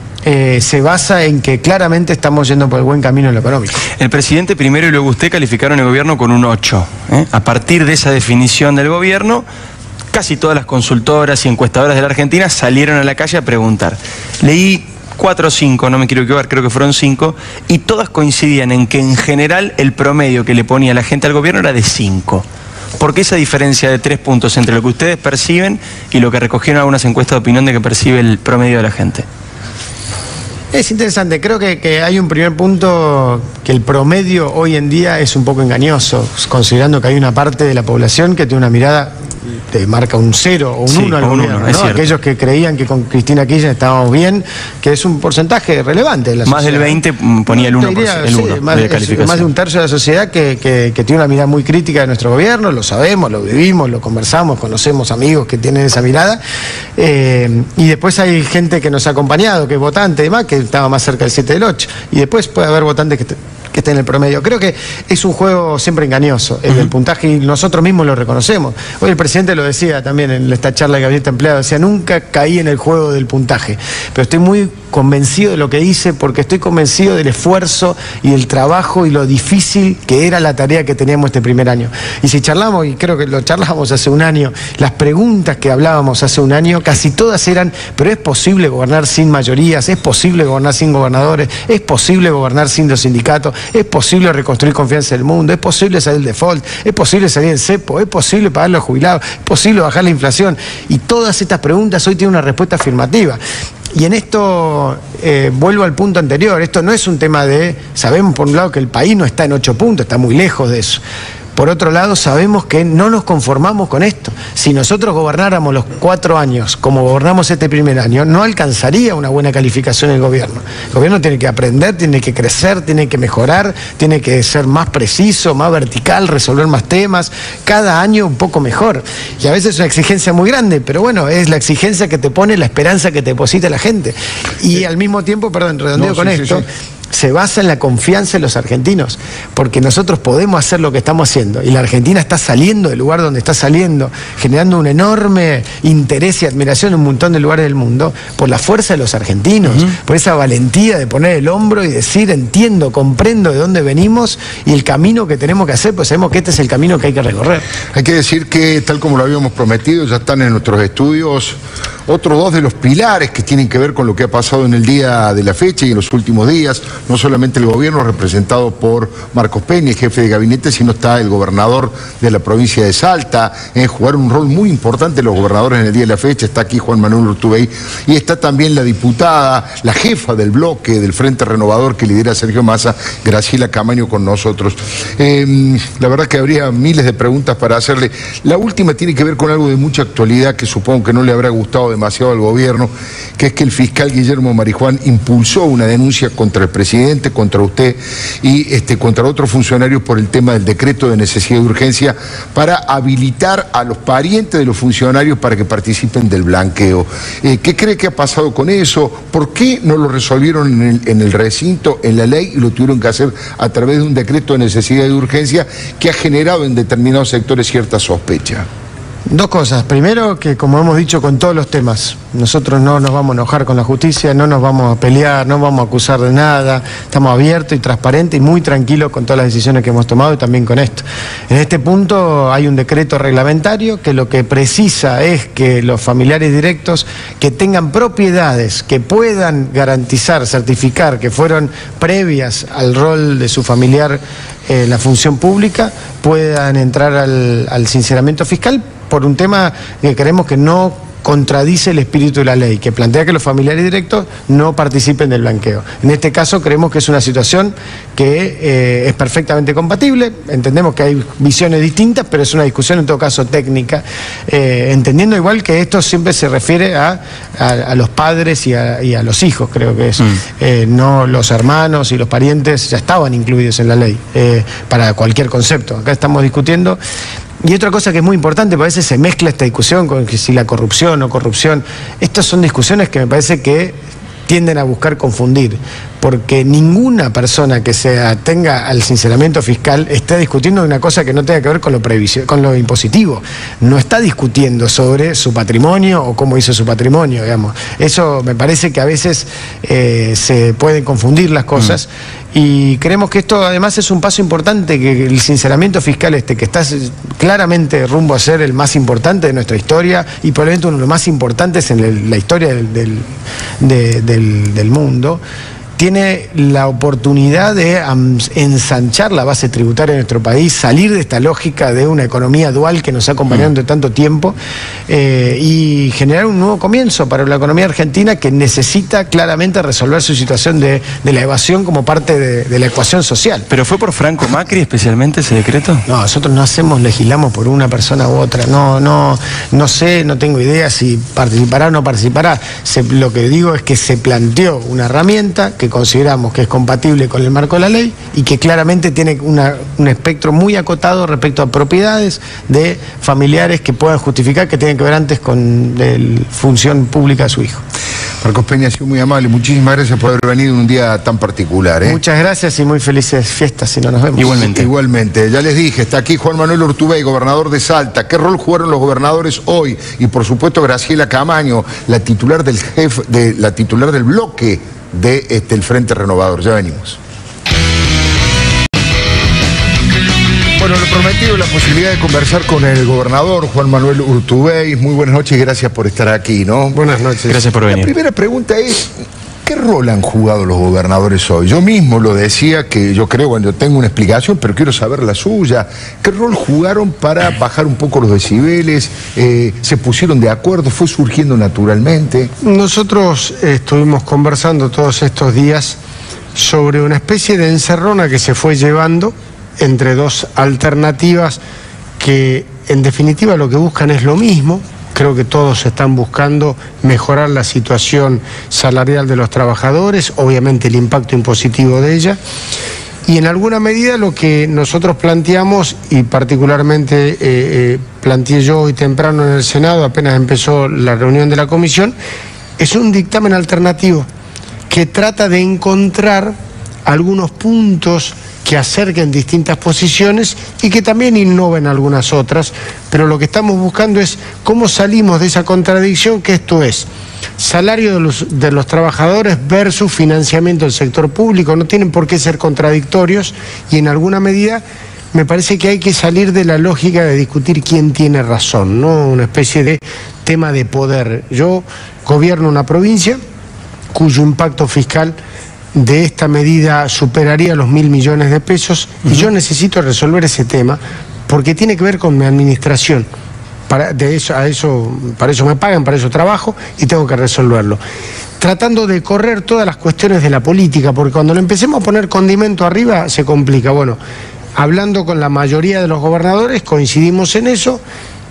se basa en que claramente estamos yendo por el buen camino en lo económico. El presidente primero y luego usted calificaron el gobierno con un 8. A partir de esa definición del gobierno, casi todas las consultoras y encuestadoras de la Argentina salieron a la calle a preguntar. Leí 4 o 5, no me quiero equivocar, creo que fueron 5, y todas coincidían en que en general el promedio que le ponía la gente al gobierno era de 5. ¿Por qué esa diferencia de 3 puntos entre lo que ustedes perciben y lo que recogieron algunas encuestas de opinión de que percibe el promedio de la gente? Es interesante, creo que hay un primer punto, que el promedio hoy en día es un poco engañoso, considerando que hay una parte de la población que tiene una mirada, te marca un 0 o un 1 al gobierno, ¿no? Aquellos que creían que con Cristina Kirchner estábamos bien, que es un porcentaje relevante de la sociedad. Más del 20 ponía el 1%, de calificación. Más de un tercio de la sociedad que tiene una mirada muy crítica de nuestro gobierno, lo sabemos, lo vivimos, lo conversamos, conocemos amigos que tienen esa mirada, y después hay gente que nos ha acompañado, que es votante y demás, que estaba más cerca del 7 del 8, y después puede haber votantes que esté en el promedio. Creo que es un juego siempre engañoso, el del puntaje, y nosotros mismos lo reconocemos. Hoy el presidente lo decía también en esta charla de gabinete empleado, decía, nunca caí en el juego del puntaje, pero estoy muy convencido de lo que hice, porque estoy convencido del esfuerzo y del trabajo y lo difícil que era la tarea que teníamos este primer año. Y si charlamos, y creo que lo charlábamos hace un año, las preguntas que hablábamos hace un año, casi todas eran, pero ¿es posible gobernar sin mayorías? ¿Es posible gobernar sin gobernadores? ¿Es posible gobernar sin los sindicatos? ¿Es posible reconstruir confianza en el mundo? ¿Es posible salir del default? ¿Es posible salir del cepo? ¿Es posible pagar a los jubilados? ¿Es posible bajar la inflación? Y todas estas preguntas hoy tienen una respuesta afirmativa. Y en esto vuelvo al punto anterior, esto no es un tema de, sabemos por un lado que el país no está en 8 puntos, está muy lejos de eso. Por otro lado, sabemos que no nos conformamos con esto. Si nosotros gobernáramos los 4 años como gobernamos este primer año, no alcanzaría una buena calificación el gobierno. El gobierno tiene que aprender, tiene que crecer, tiene que mejorar, tiene que ser más preciso, más vertical, resolver más temas, cada año un poco mejor. Y a veces es una exigencia muy grande, pero bueno, es la exigencia que te pone la esperanza que te deposita la gente. Y al mismo tiempo, perdón, redondeo con esto, se basa en la confianza en los argentinos, porque nosotros podemos hacer lo que estamos haciendo, y la Argentina está saliendo del lugar donde está saliendo, generando un enorme interés y admiración en un montón de lugares del mundo, por la fuerza de los argentinos, por esa valentía de poner el hombro y decir, entiendo, comprendo de dónde venimos y el camino que tenemos que hacer, pues sabemos que este es el camino que hay que recorrer. Hay que decir que, tal como lo habíamos prometido, ya están en nuestros estudios otros 2 de los pilares que tienen que ver con lo que ha pasado en el día de la fecha y en los últimos días. No solamente el gobierno representado por Marcos Peña, jefe de gabinete, sino está el gobernador de la provincia de Salta, jugar un rol muy importante los gobernadores en el día de la fecha. Está aquí Juan Manuel Urtubey, y está también la diputada, la jefa del bloque del Frente Renovador que lidera Sergio Massa, Graciela Camaño, con nosotros. La verdad que habría miles de preguntas para hacerle. La última tiene que ver con algo de mucha actualidad que supongo que no le habrá gustado demasiado al gobierno, que es que el fiscal Guillermo Marijuán impulsó una denuncia contra el presidente, contra usted y contra otros funcionarios por el tema del decreto de necesidad y urgencia para habilitar a los parientes de los funcionarios para que participen del blanqueo. ¿Qué cree que ha pasado con eso? ¿Por qué no lo resolvieron en el recinto, en la ley, y lo tuvieron que hacer a través de un decreto de necesidad y urgencia que ha generado en determinados sectores cierta sospecha? Dos cosas. Primero, que como hemos dicho con todos los temas, nosotros no nos vamos a enojar con la justicia, no nos vamos a pelear, no vamos a acusar de nada, estamos abiertos y transparentes y muy tranquilos con todas las decisiones que hemos tomado y también con esto. En este punto hay un decreto reglamentario que lo que precisa es que los familiares directos que tengan propiedades que puedan garantizar, certificar que fueron previas al rol de su familiar la función pública, puedan entrar al sinceramiento fiscal por un tema que creemos que no contradice el espíritu de la ley, que plantea que los familiares directos no participen del blanqueo. En este caso creemos que es una situación que es perfectamente compatible, entendemos que hay visiones distintas, pero es una discusión en todo caso técnica, entendiendo igual que esto siempre se refiere a los padres y a los hijos, creo que es, no los hermanos y los parientes ya estaban incluidos en la ley, para cualquier concepto. Acá estamos discutiendo. Y otra cosa que es muy importante, parece se mezcla esta discusión con que si la corrupción o corrupción. Estas son discusiones que me parece que tienden a buscar confundir, porque ninguna persona que se atenga al sinceramiento fiscal está discutiendo una cosa que no tenga que ver con lo impositivo. No está discutiendo sobre su patrimonio o cómo hizo su patrimonio, digamos. Eso me parece que a veces se pueden confundir las cosas. Y creemos que esto además es un paso importante, que el sinceramiento fiscal que está claramente rumbo a ser el más importante de nuestra historia y probablemente uno de los más importantes en la historia del mundo, tiene la oportunidad de ensanchar la base tributaria de nuestro país, salir de esta lógica de una economía dual que nos ha acompañado durante tanto tiempo y generar un nuevo comienzo para la economía argentina, que necesita claramente resolver su situación de la evasión como parte de la ecuación social. ¿Pero fue por Franco Macri especialmente ese decreto? No, nosotros no legislamos por una persona u otra, no sé, no tengo idea si participará o no participará. Lo que digo es que se planteó una herramienta que consideramos que es compatible con el marco de la ley y que claramente tiene un espectro muy acotado respecto a propiedades de familiares que puedan justificar que tienen que ver antes con la función pública de su hijo. Marcos Peña, ha sido muy amable, muchísimas gracias por haber venido en un día tan particular. Muchas gracias y muy felices fiestas si no nos vemos. Igualmente, ya les dije, está aquí Juan Manuel Urtubey, gobernador de Salta. ¿Qué rol jugaron los gobernadores hoy? Y por supuesto Graciela Camaño, la titular del bloque del Frente Renovador. Ya venimos. Bueno, lo prometido, la posibilidad de conversar con el gobernador Juan Manuel Urtubey. Muy buenas noches y gracias por estar aquí, ¿no? Buenas noches. Gracias por venir. La primera pregunta es, ¿qué rol han jugado los gobernadores hoy? Yo mismo lo decía, que yo creo, bueno, yo tengo una explicación, pero quiero saber la suya. ¿Qué rol jugaron para bajar un poco los decibeles? ¿Se pusieron de acuerdo? ¿Fue surgiendo naturalmente? Nosotros estuvimos conversando todos estos días sobre una especie de encerrona que se fue llevando entre dos alternativas que en definitiva lo que buscan es lo mismo. Creo que todos están buscando mejorar la situación salarial de los trabajadores, obviamente el impacto impositivo de ella, y en alguna medida lo que nosotros planteamos, y particularmente planteé yo hoy temprano en el Senado, apenas empezó la reunión de la comisión, es un dictamen alternativo que trata de encontrar algunos puntos que acerquen distintas posiciones y que también innoven algunas otras, pero lo que estamos buscando es cómo salimos de esa contradicción, que esto es salario de los trabajadores versus financiamiento del sector público. No tienen por qué ser contradictorios y en alguna medida me parece que hay que salir de la lógica de discutir quién tiene razón, no una especie de tema de poder. Yo gobierno una provincia cuyo impacto fiscal de esta medida superaría los 1.000 millones de pesos y yo necesito resolver ese tema porque tiene que ver con mi administración. Para eso me pagan, para eso trabajo y tengo que resolverlo. Tratando de correr todas las cuestiones de la política, porque cuando le empecemos a poner condimento arriba se complica. Bueno, hablando con la mayoría de los gobernadores coincidimos en eso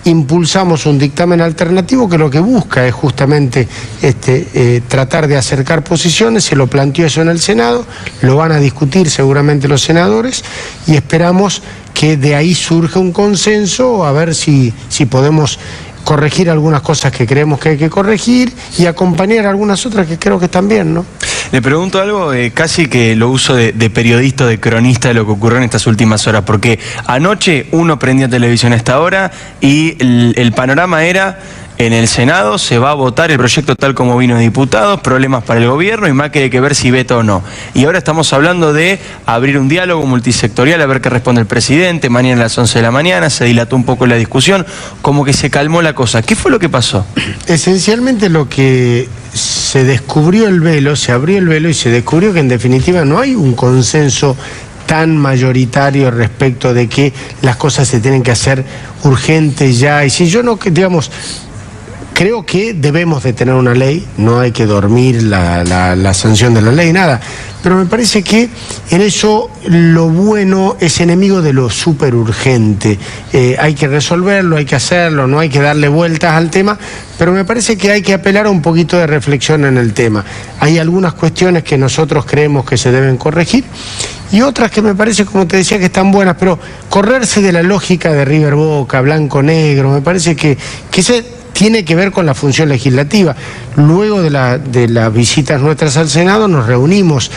impulsamos un dictamen alternativo que lo que busca es justamente tratar de acercar posiciones. Se lo planteó eso en el Senado, lo van a discutir seguramente los senadores y esperamos que de ahí surja un consenso, a ver si podemos corregir algunas cosas que creemos que hay que corregir y acompañar algunas otras que creo que están bien, ¿no? Le pregunto algo, casi que lo uso de periodista, de cronista de lo que ocurrió en estas últimas horas, porque anoche uno prendía televisión a esta hora y el panorama era: en el Senado se va a votar el proyecto tal como vino de diputados, problemas para el gobierno y más que hay que ver si veta o no. Y ahora estamos hablando de abrir un diálogo multisectorial, a ver qué responde el presidente. Mañana a las 11 de la mañana se dilató un poco la discusión, como que se calmó la cosa. ¿Qué fue lo que pasó? Esencialmente lo que se descubrió el velo, se abrió el velo y se descubrió que en definitiva no hay un consenso tan mayoritario respecto de que las cosas se tienen que hacer urgentes ya. Y si yo no, digamos, creo que debemos de tener una ley, no hay que dormir la sanción de la ley, nada. Pero me parece que en eso lo bueno es enemigo de lo súper urgente. Hay que resolverlo, hay que hacerlo, no hay que darle vueltas al tema, pero me parece que hay que apelar a un poquito de reflexión en el tema. Hay algunas cuestiones que nosotros creemos que se deben corregir y otras que me parece, como te decía, que están buenas, pero correrse de la lógica de River Boca, blanco-negro, me parece que se tiene que ver con la función legislativa. Luego de las visitas nuestras al Senado nos reunimos,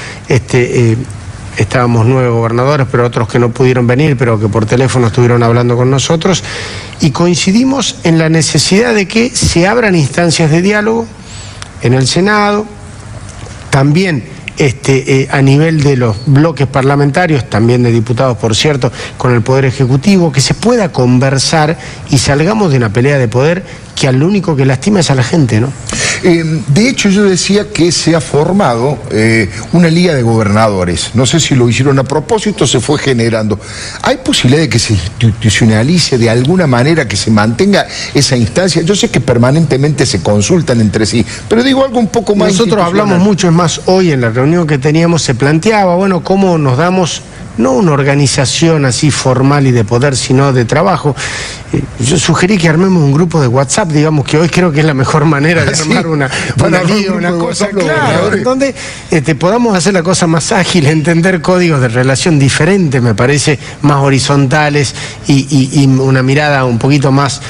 estábamos 9 gobernadores, pero otros que no pudieron venir, pero que por teléfono estuvieron hablando con nosotros, y coincidimos en la necesidad de que se abran instancias de diálogo en el Senado, también a nivel de los bloques parlamentarios, también de diputados, por cierto, con el Poder Ejecutivo, que se pueda conversar y salgamos de una pelea de poder que al único que lastima es a la gente, ¿no? De hecho, yo decía que se ha formado una liga de gobernadores. No sé si lo hicieron a propósito, se fue generando. ¿Hay posibilidad de que se institucionalice de alguna manera, que se mantenga esa instancia? Yo sé que permanentemente se consultan entre sí, pero digo algo un poco más. Nosotros hablamos mucho, es más, hoy en la reunión que teníamos se planteaba, bueno, cómo nos damos, no una organización así formal y de poder, sino de trabajo. Yo sugerí que armemos un grupo de WhatsApp, digamos, que hoy creo que es la mejor manera de armar una cosa, claro, donde podamos hacer la cosa más ágil, entender códigos de relación diferentes, me parece, más horizontales y una mirada un poquito más,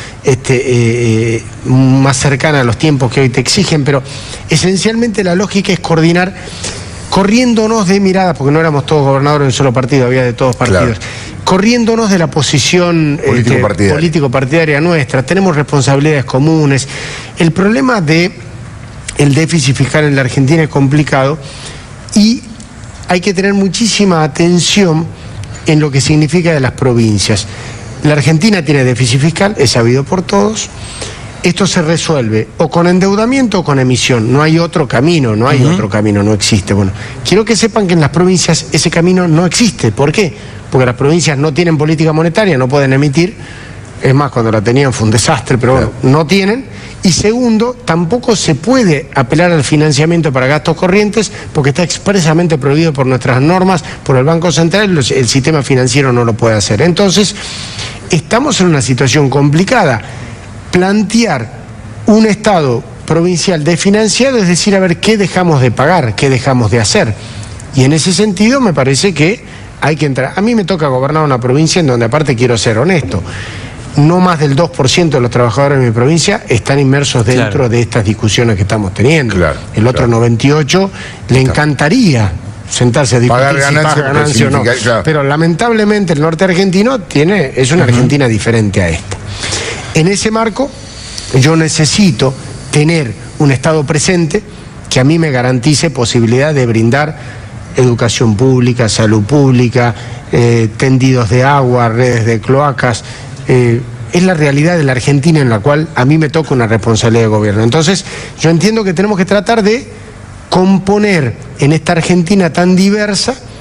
más cercana a los tiempos que hoy te exigen, pero esencialmente la lógica es coordinar, corriéndonos de miradas, porque no éramos todos gobernadores de un solo partido, había de todos partidos, claro, corriéndonos de la posición político-partidaria nuestra. Tenemos responsabilidades comunes. El problema del déficit fiscal en la Argentina es complicado y hay que tener muchísima atención en lo que significa de las provincias. La Argentina tiene déficit fiscal, es sabido por todos. Esto se resuelve o con endeudamiento o con emisión. No hay otro camino, no existe. Bueno, quiero que sepan que en las provincias ese camino no existe. ¿Por qué? Porque las provincias no tienen política monetaria, no pueden emitir. Es más, cuando la tenían fue un desastre, pero bueno, no tienen. Y segundo, tampoco se puede apelar al financiamiento para gastos corrientes porque está expresamente prohibido por nuestras normas, por el Banco Central, el sistema financiero no lo puede hacer. Entonces, estamos en una situación complicada. Plantear un Estado provincial desfinanciado es decir, a ver, ¿qué dejamos de pagar? ¿Qué dejamos de hacer? Y en ese sentido me parece que hay que entrar. A mí me toca gobernar una provincia en donde, aparte, quiero ser honesto, no más del 2% de los trabajadores de mi provincia están inmersos dentro de estas discusiones que estamos teniendo. El otro 98% le encantaría sentarse a discutir si paga ganancia o no. Pero lamentablemente el norte argentino es una Argentina diferente a esta. En ese marco, yo necesito tener un Estado presente que a mí me garantice posibilidad de brindar educación pública, salud pública, tendidos de agua, redes de cloacas. Es la realidad de la Argentina en la cual a mí me toca una responsabilidad de gobierno. Entonces, yo entiendo que tenemos que tratar de componer en esta Argentina tan diversa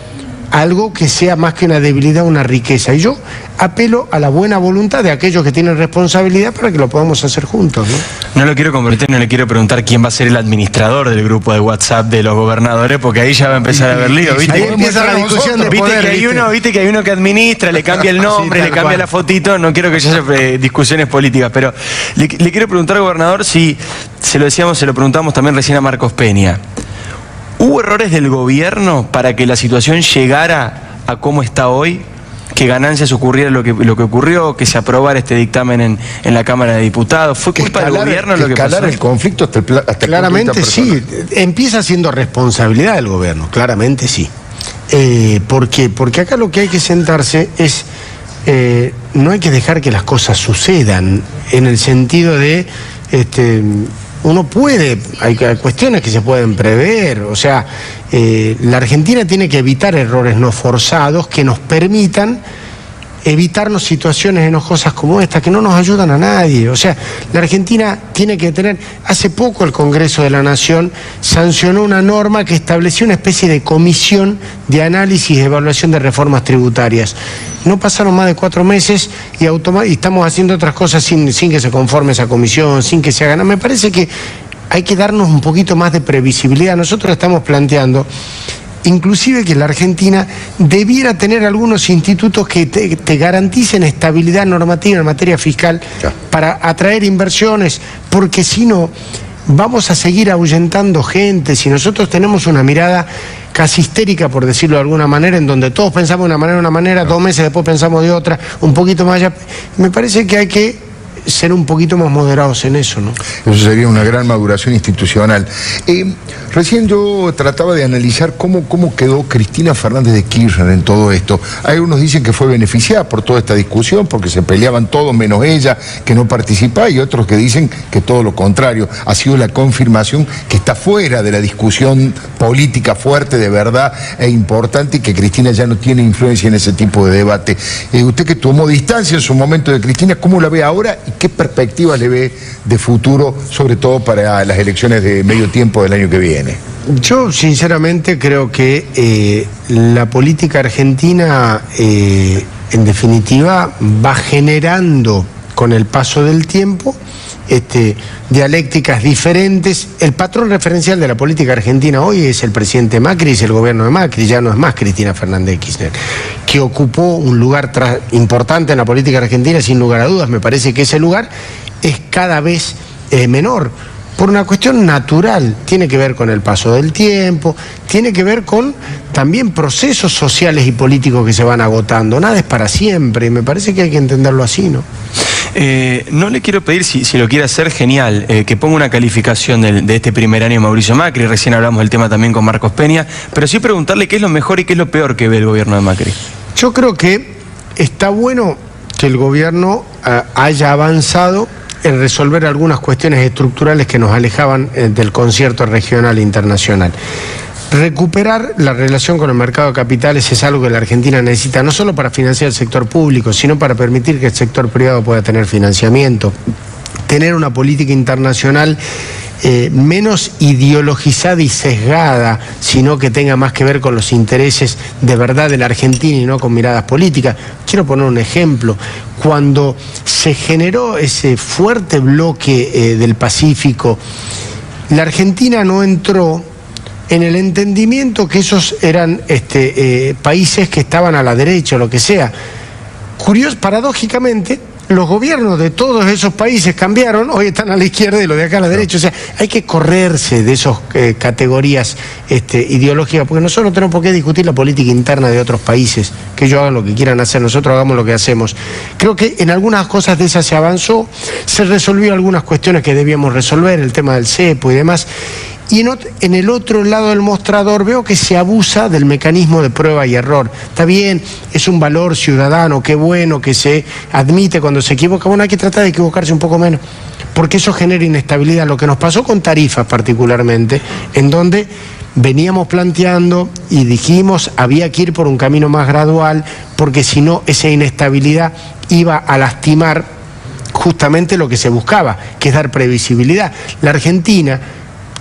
algo que sea más que una debilidad, una riqueza. Y yo apelo a la buena voluntad de aquellos que tienen responsabilidad para que lo podamos hacer juntos, ¿no? No lo quiero convertir, no le quiero preguntar quién va a ser el administrador del grupo de WhatsApp de los gobernadores, porque ahí ya va a empezar a haber lío, ¿viste? Ahí empieza la discusión de poder, ¿Viste que hay uno que administra, le cambia el nombre, Sí, le cambia cual. la fotito? No quiero que haya discusiones políticas, pero le quiero preguntar, gobernador, si se lo preguntamos también recién a Marcos Peña. ¿Hubo errores del gobierno para que la situación llegara a cómo está hoy? ¿Que Ganancias ocurriera lo que ocurrió, que se aprobara este dictamen en la Cámara de Diputados? ¿Fue culpa del gobierno lo que pasó? El conflicto hasta Claramente sí, empieza siendo responsabilidad del gobierno, claramente sí. Porque acá lo que hay que sentarse es, no hay que dejar que las cosas sucedan, en el sentido de, uno puede, hay cuestiones que se pueden prever, o sea, la Argentina tiene que evitar errores no forzados que nos permitan evitarnos situaciones enojosas como esta, que no nos ayudan a nadie. O sea, la Argentina tiene que tener... Hace poco el Congreso de la Nación sancionó una norma que estableció una especie de comisión de análisis y evaluación de reformas tributarias. No pasaron más de 4 meses y estamos haciendo otras cosas sin que se conforme esa comisión, sin que se hagan. Me parece que hay que darnos un poquito más de previsibilidad. Nosotros estamos planteando inclusive que la Argentina debiera tener algunos institutos que te garanticen estabilidad normativa en materia fiscal para atraer inversiones, porque si no vamos a seguir ahuyentando gente. Si nosotros tenemos una mirada casi histérica, por decirlo de alguna manera, en donde todos pensamos de una manera, 2 meses después pensamos de otra, un poquito más allá, me parece que hay que ser un poquito más moderados en eso, ¿no? Eso sería una gran maduración institucional. Recién yo trataba de analizar cómo quedó Cristina Fernández de Kirchner en todo esto. Hay unos dicen que fue beneficiada por toda esta discusión, porque se peleaban todos menos ella, que no participaba, y otros que dicen que todo lo contrario. Ha sido la confirmación que está fuera de la discusión política fuerte, de verdad, e importante, y que Cristina ya no tiene influencia en ese tipo de debate. Usted que tomó distancia en su momento de Cristina, ¿cómo la ve ahora y qué perspectiva le ve de futuro, sobre todo para las elecciones de medio tiempo del año que viene? Yo sinceramente creo que la política argentina en definitiva va generando con el paso del tiempo dialécticas diferentes. El patrón referencial de la política argentina hoy es el presidente Macri, es el gobierno de Macri, ya no es más Cristina Fernández de Kirchner, que ocupó un lugar importante en la política argentina, sin lugar a dudas. Me parece que ese lugar es cada vez menor, por una cuestión natural. Tiene que ver con el paso del tiempo, tiene que ver con también procesos sociales y políticos que se van agotando. Nada es para siempre, y me parece que hay que entenderlo así, ¿no? No le quiero pedir, si lo quiere hacer, genial, que ponga una calificación de este primer año de Mauricio Macri. Recién hablamos del tema también con Marcos Peña, pero sí preguntarle qué es lo mejor y qué es lo peor que ve el gobierno de Macri. Yo creo que está bueno que el gobierno haya avanzado en resolver algunas cuestiones estructurales que nos alejaban del concierto regional e internacional. Recuperar la relación con el mercado de capitales es algo que la Argentina necesita, no solo para financiar el sector público, sino para permitir que el sector privado pueda tener financiamiento. Tener una política internacional menos ideologizada y sesgada, sino que tenga más que ver con los intereses de verdad de la Argentina y no con miradas políticas. Quiero poner un ejemplo. Cuando se generó ese fuerte bloque del Pacífico, la Argentina no entró en el entendimiento que esos eran países que estaban a la derecha o lo que sea. Paradójicamente, los gobiernos de todos esos países cambiaron, hoy están a la izquierda y los de acá a la derecha. O sea, hay que correrse de esas categorías ideológicas, porque nosotros no tenemos por qué discutir la política interna de otros países, que ellos hagan lo que quieran hacer, nosotros hagamos lo que hacemos. Creo que en algunas cosas de esas se avanzó, se resolvió algunas cuestiones que debíamos resolver, el tema del cepo y demás. Y en el otro lado del mostrador veo que se abusa del mecanismo de prueba y error. Está bien, es un valor ciudadano, qué bueno que se admite cuando se equivoca. Bueno, hay que tratar de equivocarse un poco menos, porque eso genera inestabilidad. Lo que nos pasó con tarifas particularmente, en donde veníamos planteando y dijimos había que ir por un camino más gradual, porque si no esa inestabilidad iba a lastimar justamente lo que se buscaba, que es dar previsibilidad. La Argentina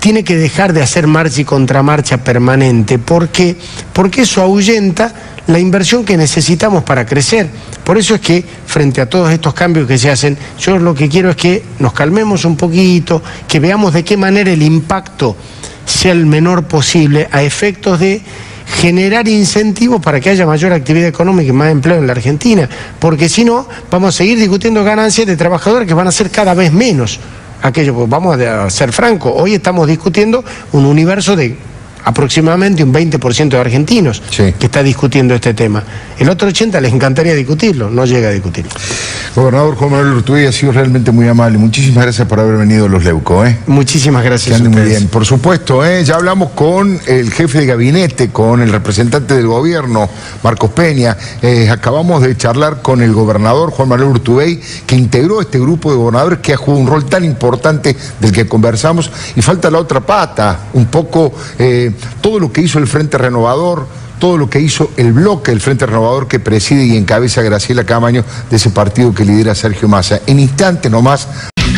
tiene que dejar de hacer marcha y contramarcha permanente. ¿Por qué? Porque eso ahuyenta la inversión que necesitamos para crecer. Por eso es que, frente a todos estos cambios que se hacen, yo lo que quiero es que nos calmemos un poquito, que veamos de qué manera el impacto sea el menor posible a efectos de generar incentivos para que haya mayor actividad económica y más empleo en la Argentina, porque si no, vamos a seguir discutiendo ganancias de trabajadores que van a ser cada vez menos. Aquello, pues vamos a ser francos, hoy estamos discutiendo un universo de aproximadamente un 20% de argentinos que está discutiendo este tema. El otro 80% les encantaría discutirlo, no llega a discutirlo. Gobernador Juan Manuel Urtubey, ha sido realmente muy amable. Muchísimas gracias por haber venido a Los Leuco. Muchísimas gracias. Que anden muy bien. Por supuesto, ya hablamos con el jefe de gabinete, con el representante del gobierno, Marcos Peña. Acabamos de charlar con el gobernador Juan Manuel Urtubey, que integró este grupo de gobernadores que ha jugado un rol tan importante del que conversamos. Y falta la otra pata, un poco todo lo que hizo el Frente Renovador, todo lo que hizo el bloque del Frente Renovador que preside y encabeza Graciela Camaño, de ese partido que lidera Sergio Massa. En instantes nomás.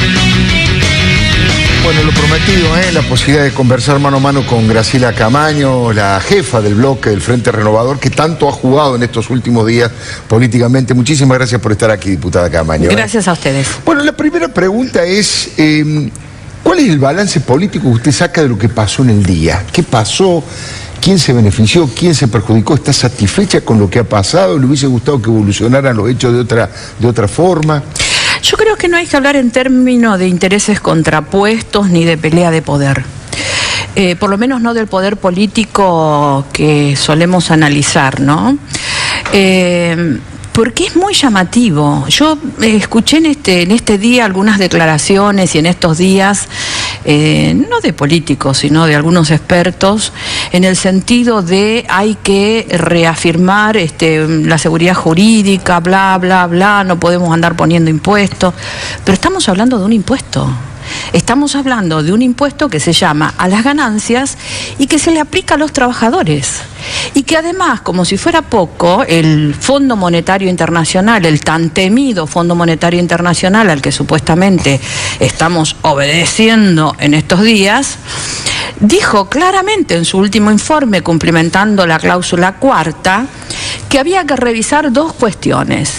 Bueno, lo prometido, la posibilidad de conversar mano a mano con Graciela Camaño, la jefa del bloque del Frente Renovador, que tanto ha jugado en estos últimos días políticamente. Muchísimas gracias por estar aquí, diputada Camaño. Gracias a ustedes. Bueno, la primera pregunta es, ¿cuál es el balance político que usted saca de lo que pasó en el día? ¿Qué pasó? ¿Quién se benefició? ¿Quién se perjudicó? ¿Está satisfecha con lo que ha pasado? ¿Le hubiese gustado que evolucionaran los hechos de otra forma? Yo creo que no hay que hablar en términos de intereses contrapuestos ni de pelea de poder. Por lo menos no del poder político que solemos analizar, ¿no? Porque es muy llamativo. Yo escuché en este día algunas declaraciones y en estos días, no de políticos, sino de algunos expertos, en el sentido de hay que reafirmar la seguridad jurídica, bla, bla, bla, no podemos andar poniendo impuestos. Pero estamos hablando de un impuesto. Estamos hablando de un impuesto que se llama a las ganancias y que se le aplica a los trabajadores. Y que además, como si fuera poco, el Fondo Monetario Internacional, el tan temido Fondo Monetario Internacional al que supuestamente estamos obedeciendo en estos días, dijo claramente en su último informe, cumplimentando la cláusula cuarta, que había que revisar dos cuestiones: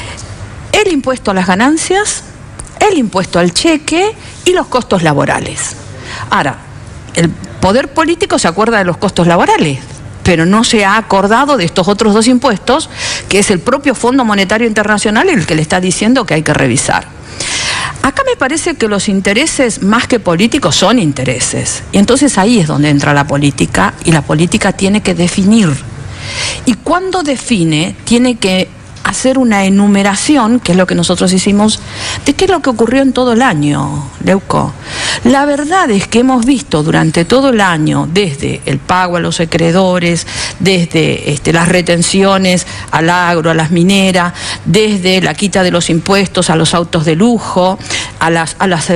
el impuesto a las ganancias, el impuesto al cheque y los costos laborales. Ahora, el poder político se acuerda de los costos laborales, pero no se ha acordado de estos otros dos impuestos, que es el propio Fondo Monetario Internacional el que le está diciendo que hay que revisar. Acá me parece que los intereses, más que políticos, son intereses. Y entonces ahí es donde entra la política, y la política tiene que definir. Y cuando define, tiene que hacer una enumeración, que es lo que nosotros hicimos, de qué es lo que ocurrió en todo el año, Leuco. La verdad es que hemos visto durante todo el año, desde el pago a los acreedores, desde las retenciones al agro, a las mineras, desde la quita de los impuestos a los autos de lujo, a las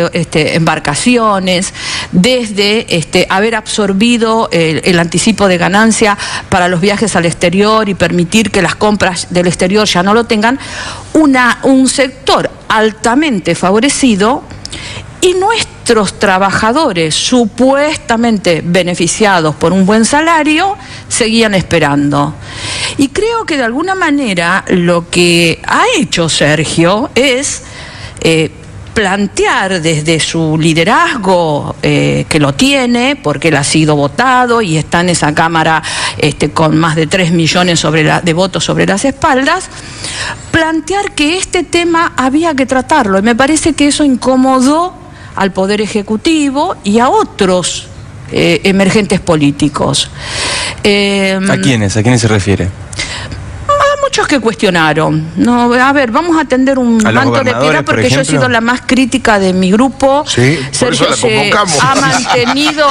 embarcaciones, desde haber absorbido el anticipo de ganancia para los viajes al exterior y permitir que las compras del exterior ya no lo tengan, un sector altamente favorecido, y nuestros trabajadores supuestamente beneficiados por un buen salario seguían esperando. Y creo que de alguna manera lo que ha hecho Sergio es plantear desde su liderazgo, que lo tiene, porque él ha sido votado y está en esa Cámara con más de 3 millones de votos sobre las espaldas, plantear que este tema había que tratarlo. Y me parece que eso incomodó al Poder Ejecutivo y a otros emergentes políticos. ¿A quiénes? ¿A quiénes se refiere? Muchos que cuestionaron. No, a ver, vamos a tender un manto de piedad porque yo he sido la más crítica de mi grupo. Sí, Sergio se ha mantenido.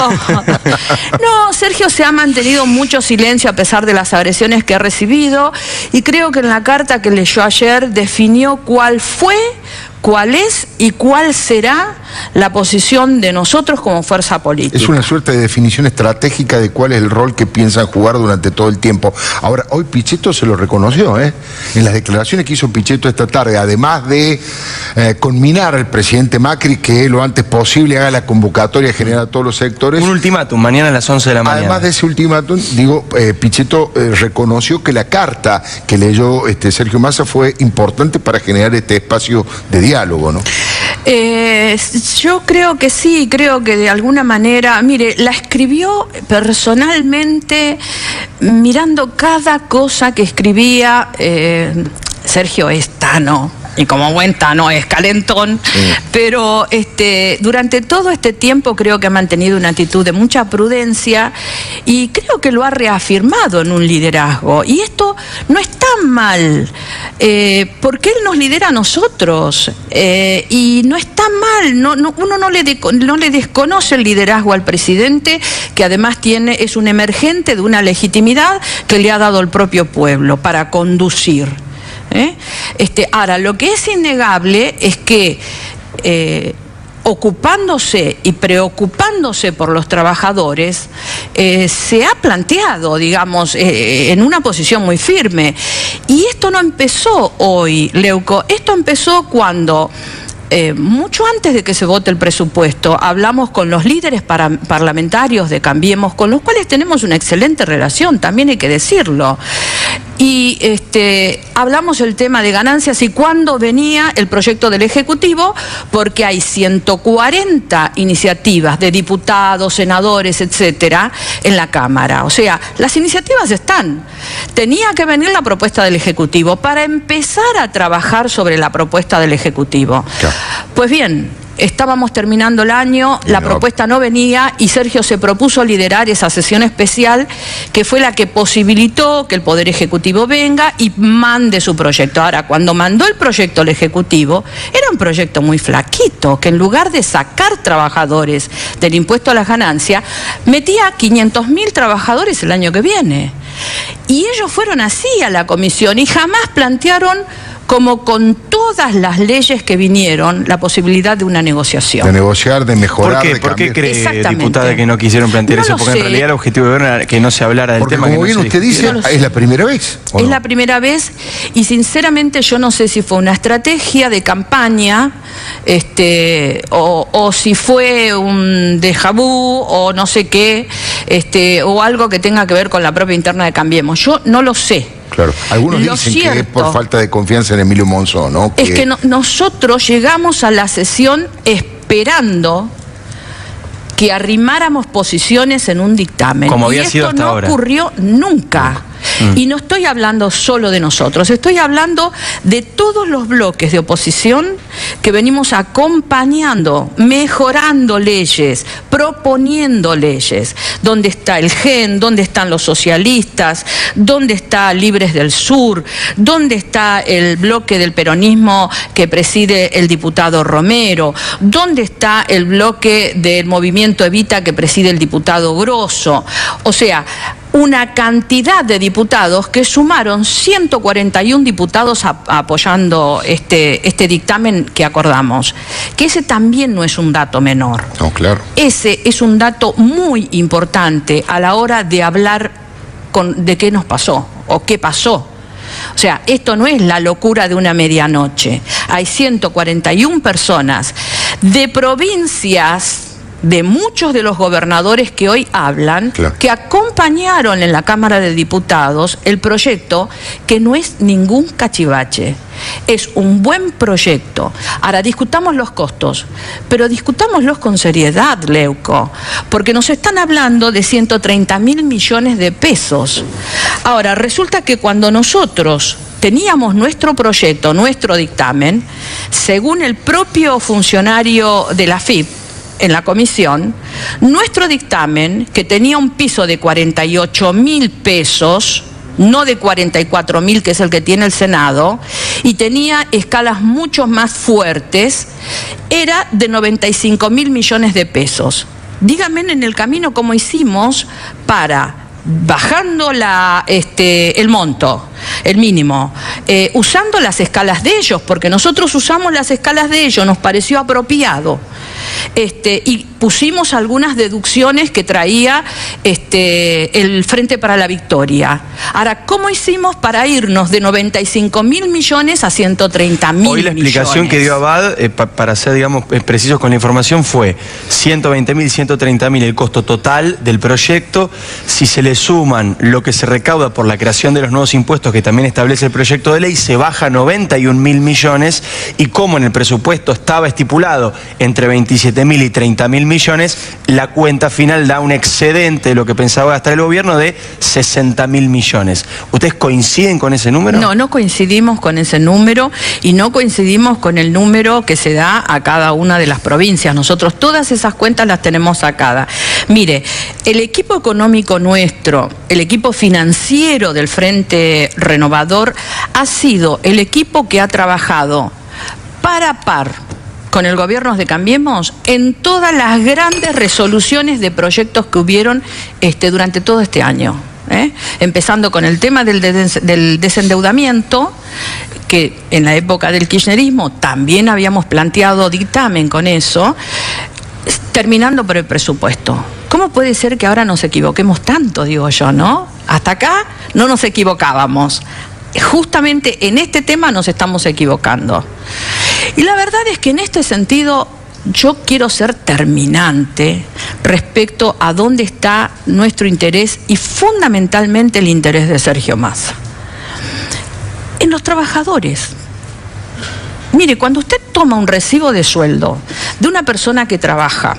No, Sergio se ha mantenido mucho silencio a pesar de las agresiones que ha recibido, y creo que en la carta que leyó ayer definió cuál fue, cuál es y cuál será la posición de nosotros como fuerza política. Es una suerte de definición estratégica de cuál es el rol que piensan jugar durante todo el tiempo. Ahora, hoy Pichetto se lo reconoció, en las declaraciones que hizo Pichetto esta tarde, además de conminar al presidente Macri que lo antes posible haga la convocatoria general a todos los sectores. Un ultimátum, mañana a las 11 de la mañana. Además de ese ultimátum, Pichetto reconoció que la carta que leyó Sergio Massa fue importante para generar este espacio de diálogo, ¿no? Yo creo que sí, creo que de alguna manera, mire, la escribió personalmente mirando cada cosa que escribía. Sergio es tano, y como buen tano es calentón, pero durante todo este tiempo creo que ha mantenido una actitud de mucha prudencia y creo que lo ha reafirmado en un liderazgo. Y esto no es tan mal, porque él nos lidera a nosotros, y no está mal, uno no le desconoce el liderazgo al presidente, que además es un emergente de una legitimidad que le ha dado el propio pueblo para conducir. Ahora, lo que es innegable es que ocupándose y preocupándose por los trabajadores, se ha planteado, digamos, en una posición muy firme. Y esto no empezó hoy, Leuco, esto empezó cuando... mucho antes de que se vote el presupuesto, hablamos con los líderes parlamentarios de Cambiemos, con los cuales tenemos una excelente relación, también hay que decirlo. Y hablamos el tema de ganancias y cuándo venía el proyecto del Ejecutivo, porque hay 140 iniciativas de diputados, senadores, etcétera, en la Cámara. O sea, las iniciativas están. Tenía que venir la propuesta del Ejecutivo para empezar a trabajar sobre la propuesta del Ejecutivo. Claro. Pues bien, estábamos terminando el año, la propuesta no venía y Sergio se propuso liderar esa sesión especial que fue la que posibilitó que el Poder Ejecutivo venga y mande su proyecto. Ahora, cuando mandó el proyecto al Ejecutivo, era un proyecto muy flaquito, que en lugar de sacar trabajadores del impuesto a las ganancias, metía 500.000 trabajadores el año que viene. Y ellos fueron así a la comisión y jamás plantearon, como con todas las leyes que vinieron, la posibilidad de una negociación. De negociar, de mejorar, de ¿Por qué cree, diputada, que no quisieron plantear eso? Porque en realidad el objetivo de gobierno era que no se hablara del tema. Porque como bien usted dice, es la primera vez. Es la primera vez y sinceramente yo no sé si fue una estrategia de campaña, o si fue un déjà vu o no sé qué, o algo que tenga que ver con la propia interna de Cambiemos. Yo no lo sé. Claro, algunos dicen que es por falta de confianza en Emilio Monzó, ¿no? Es que nosotros llegamos a la sesión esperando que arrimáramos posiciones en un dictamen. Como había sido hasta ahora. Y esto no ocurrió nunca. Y no estoy hablando solo de nosotros, estoy hablando de todos los bloques de oposición que venimos acompañando, mejorando leyes, proponiendo leyes. ¿Dónde está el GEN? ¿Dónde están los socialistas? ¿Dónde está Libres del Sur? ¿Dónde está el bloque del peronismo que preside el diputado Romero? ¿Dónde está el bloque del movimiento Evita que preside el diputado Grosso? O sea, una cantidad de diputados que sumaron 141 diputados apoyando este dictamen que acordamos. Que ese también no es un dato menor. No, claro. Ese es un dato muy importante a la hora de hablar de qué nos pasó o qué pasó. O sea, esto no es la locura de una medianoche. Hay 141 personas de provincias, de muchos de los gobernadores que hoy hablan, claro, que acompañaron en la Cámara de Diputados el proyecto, que no es ningún cachivache, es un buen proyecto. Ahora, discutamos los costos, pero discutámoslos con seriedad, Leuco, porque nos están hablando de 130.000 millones de pesos. Ahora, resulta que cuando nosotros teníamos nuestro proyecto, nuestro dictamen, según el propio funcionario de la FIP, en la comisión, nuestro dictamen, que tenía un piso de 48.000 pesos, no de 44.000, que es el que tiene el Senado, y tenía escalas mucho más fuertes, era de 95.000 millones de pesos. Díganme en el camino cómo hicimos para, bajando el monto, el mínimo, usando las escalas de ellos, porque nosotros usamos las escalas de ellos, nos pareció apropiado. Y pusimos algunas deducciones que traía el Frente para la Victoria. Ahora, ¿cómo hicimos para irnos de 95.000 millones a 130.000 millones? Hoy la explicación que dio Abad, para ser, digamos, precisos con la información, fue 120.000, 130.000 el costo total del proyecto. Si se le suman lo que se recauda por la creación de los nuevos impuestos que también establece el proyecto de ley, se baja a 91.000 millones, y como en el presupuesto estaba estipulado entre 27.000 y 30.000 millones, la cuenta final da un excedente de lo que pensaba gastar el gobierno de 60.000 millones. ¿Ustedes coinciden con ese número? No, no coincidimos con ese número, y no coincidimos con el número que se da a cada una de las provincias. Nosotros todas esas cuentas las tenemos sacadas. Mire, el equipo económico nuestro, el equipo financiero del Frente Renovador, ha sido el equipo que ha trabajado par a par con el gobierno de Cambiemos en todas las grandes resoluciones de proyectos que hubieron durante todo este año. Empezando con el tema del desendeudamiento, que en la época del kirchnerismo también habíamos planteado dictamen con eso, terminando por el presupuesto. ¿Cómo puede ser que ahora nos equivoquemos tanto, digo yo, no? Hasta acá no nos equivocábamos. Justamente en este tema nos estamos equivocando. Y la verdad es que en este sentido yo quiero ser terminante respecto a dónde está nuestro interés, y fundamentalmente el interés de Sergio Massa. En los trabajadores. Mire, cuando usted toma un recibo de sueldo de una persona que trabaja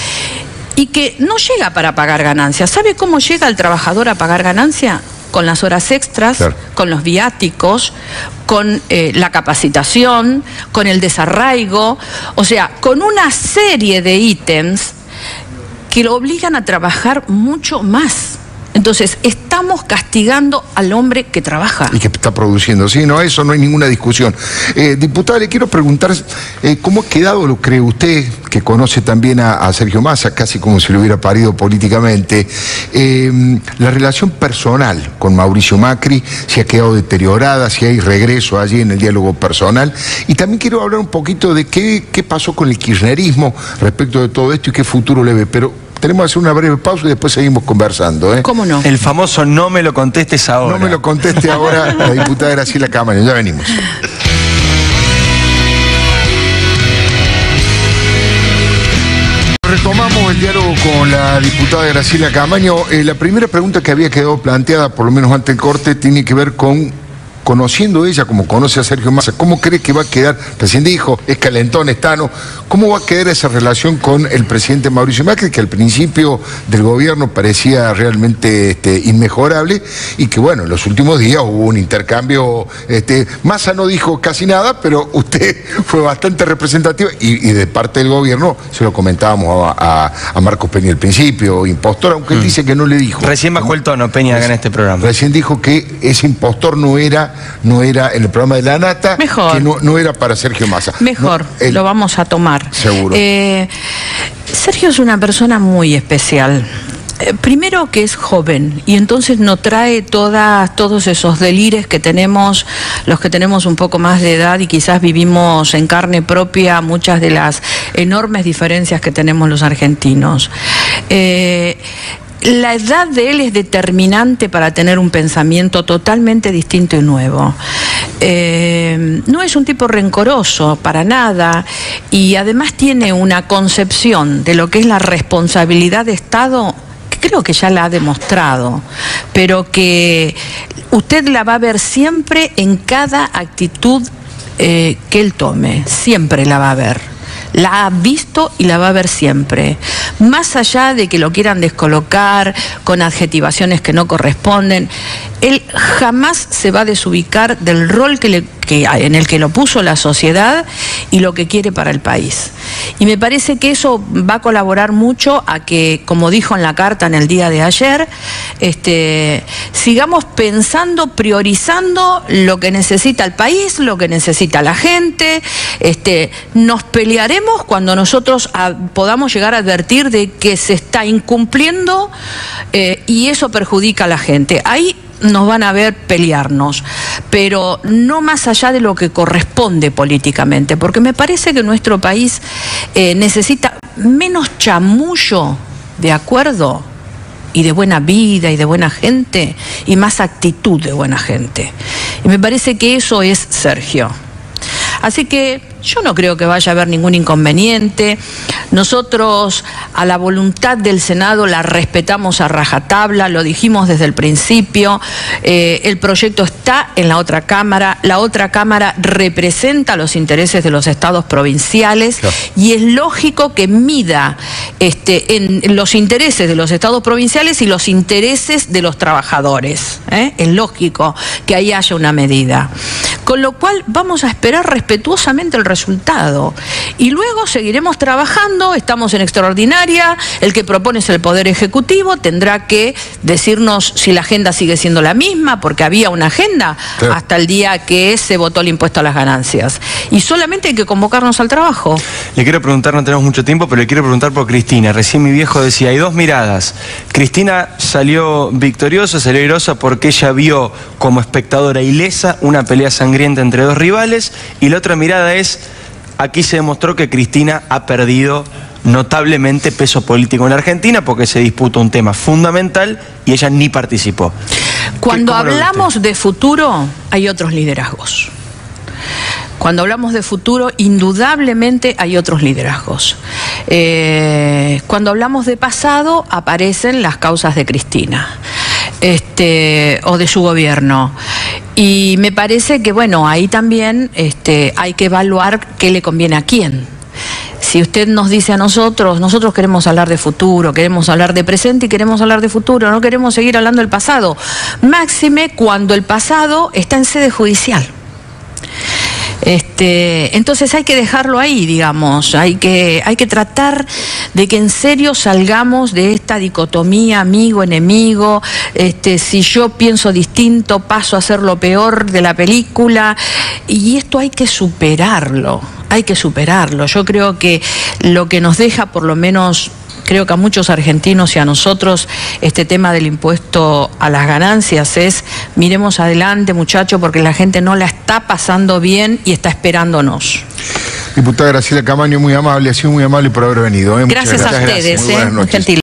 y que no llega para pagar ganancias, ¿sabe cómo llega el trabajador a pagar ganancia? Con las horas extras, claro, con los viáticos, con la capacitación, con el desarraigo, o sea, con una serie de ítems que lo obligan a trabajar mucho más. Entonces, estamos castigando al hombre que trabaja. Y que está produciendo. Sí, no, eso no hay ninguna discusión. Diputada, le quiero preguntar, ¿cómo ha quedado, lo cree usted, que conoce también a Sergio Massa, casi como si lo hubiera parido políticamente, la relación personal con Mauricio Macri? Si ha quedado deteriorada, si hay regreso allí en el diálogo personal. Y también quiero hablar un poquito de qué pasó con el kirchnerismo respecto de todo esto y qué futuro le ve. Pero tenemos que hacer una breve pausa y después seguimos conversando. ¿Cómo no? El famoso no me lo contestes ahora. No me lo conteste ahora, la diputada Graciela Camaño. Ya venimos. Retomamos el diálogo con la diputada Graciela Camaño. La primera pregunta que había quedado planteada, por lo menos ante el corte, tiene que ver con, conociendo ella como conoce a Sergio Massa, ¿cómo cree que va a quedar? Recién dijo, es calentón, es tano. ¿Cómo va a quedar esa relación con el presidente Mauricio Macri, que al principio del gobierno parecía realmente inmejorable, y que bueno, en los últimos días hubo un intercambio? Massa no dijo casi nada, pero usted fue bastante representativa, y de parte del gobierno se lo comentábamos a Marcos Peña al principio, impostor, aunque él dice que no le dijo. Recién bajó el tono Peña en este programa. Recién dijo que ese impostor no era en el programa de la Nata, mejor, que no era para Sergio Massa. Mejor, lo vamos a tomar. Seguro. Sergio es una persona muy especial. Primero que es joven, y entonces no trae todos esos delires que tenemos los que tenemos un poco más de edad y quizás vivimos en carne propia muchas de las enormes diferencias que tenemos los argentinos. La edad de él es determinante para tener un pensamiento totalmente distinto y nuevo. No es un tipo rencoroso para nada, y además tiene una concepción de lo que es la responsabilidad de Estado que creo que ya la ha demostrado, pero que usted la va a ver siempre en cada actitud que él tome, siempre la va a ver. La ha visto y la va a ver siempre. Más allá de que lo quieran descolocar con adjetivaciones que no corresponden, él jamás se va a desubicar del rol en el que lo puso la sociedad y lo que quiere para el país. Y me parece que eso va a colaborar mucho a que, como dijo en la carta en el día de ayer, sigamos pensando, priorizando lo que necesita el país, lo que necesita la gente. Nos pelearemos cuando nosotros podamos llegar a advertir de que se está incumpliendo y eso perjudica a la gente. Ahí nos van a ver pelearnos, pero no más allá de lo que corresponde políticamente, porque me parece que nuestro país necesita menos chamullo de acuerdo y de buena vida y de buena gente y más actitud de buena gente. Y me parece que eso es Sergio. Así que yo no creo que vaya a haber ningún inconveniente. Nosotros a la voluntad del Senado la respetamos a rajatabla, lo dijimos desde el principio. El proyecto está en la otra Cámara representa los intereses de los estados provinciales, claro, y es lógico que mida en los intereses de los estados provinciales y los intereses de los trabajadores. Es lógico que ahí haya una medida. Con lo cual vamos a esperar respetuosamente el resultado. Y luego seguiremos trabajando, estamos en extraordinaria, el que propone es el Poder Ejecutivo, tendrá que decirnos si la agenda sigue siendo la misma, porque había una agenda, claro, hasta el día que se votó el impuesto a las ganancias. Y solamente hay que convocarnos al trabajo. Le quiero preguntar, no tenemos mucho tiempo, pero le quiero preguntar por Cristina. Recién mi viejo decía, hay dos miradas. Cristina salió victoriosa, salió airosa porque ella vio como espectadora ilesa una pelea sangrienta entre dos rivales, y la otra mirada es, aquí se demostró que Cristina ha perdido notablemente peso político en la Argentina porque se disputa un tema fundamental y ella ni participó. Cuando hablamos de futuro, hay otros liderazgos. Cuando hablamos de futuro, indudablemente hay otros liderazgos. Cuando hablamos de pasado, aparecen las causas de Cristina. O de su gobierno. Y me parece que, bueno, ahí también hay que evaluar qué le conviene a quién. Si usted nos dice a nosotros queremos hablar de futuro, queremos hablar de presente y queremos hablar de futuro, no queremos seguir hablando del pasado. Máxime cuando el pasado está en sede judicial. Entonces hay que dejarlo ahí, digamos, hay que tratar de que en serio salgamos de esta dicotomía amigo-enemigo, si yo pienso distinto paso a ser lo peor de la película, y esto hay que superarlo, Yo creo que lo que nos deja, por lo menos creo que a muchos argentinos y a nosotros, este tema del impuesto a las ganancias es, miremos adelante, muchachos, porque la gente no la está pasando bien y está esperándonos. Diputada Graciela Camaño, muy amable, ha sido muy amable por haber venido. Gracias a ustedes, muy gentil.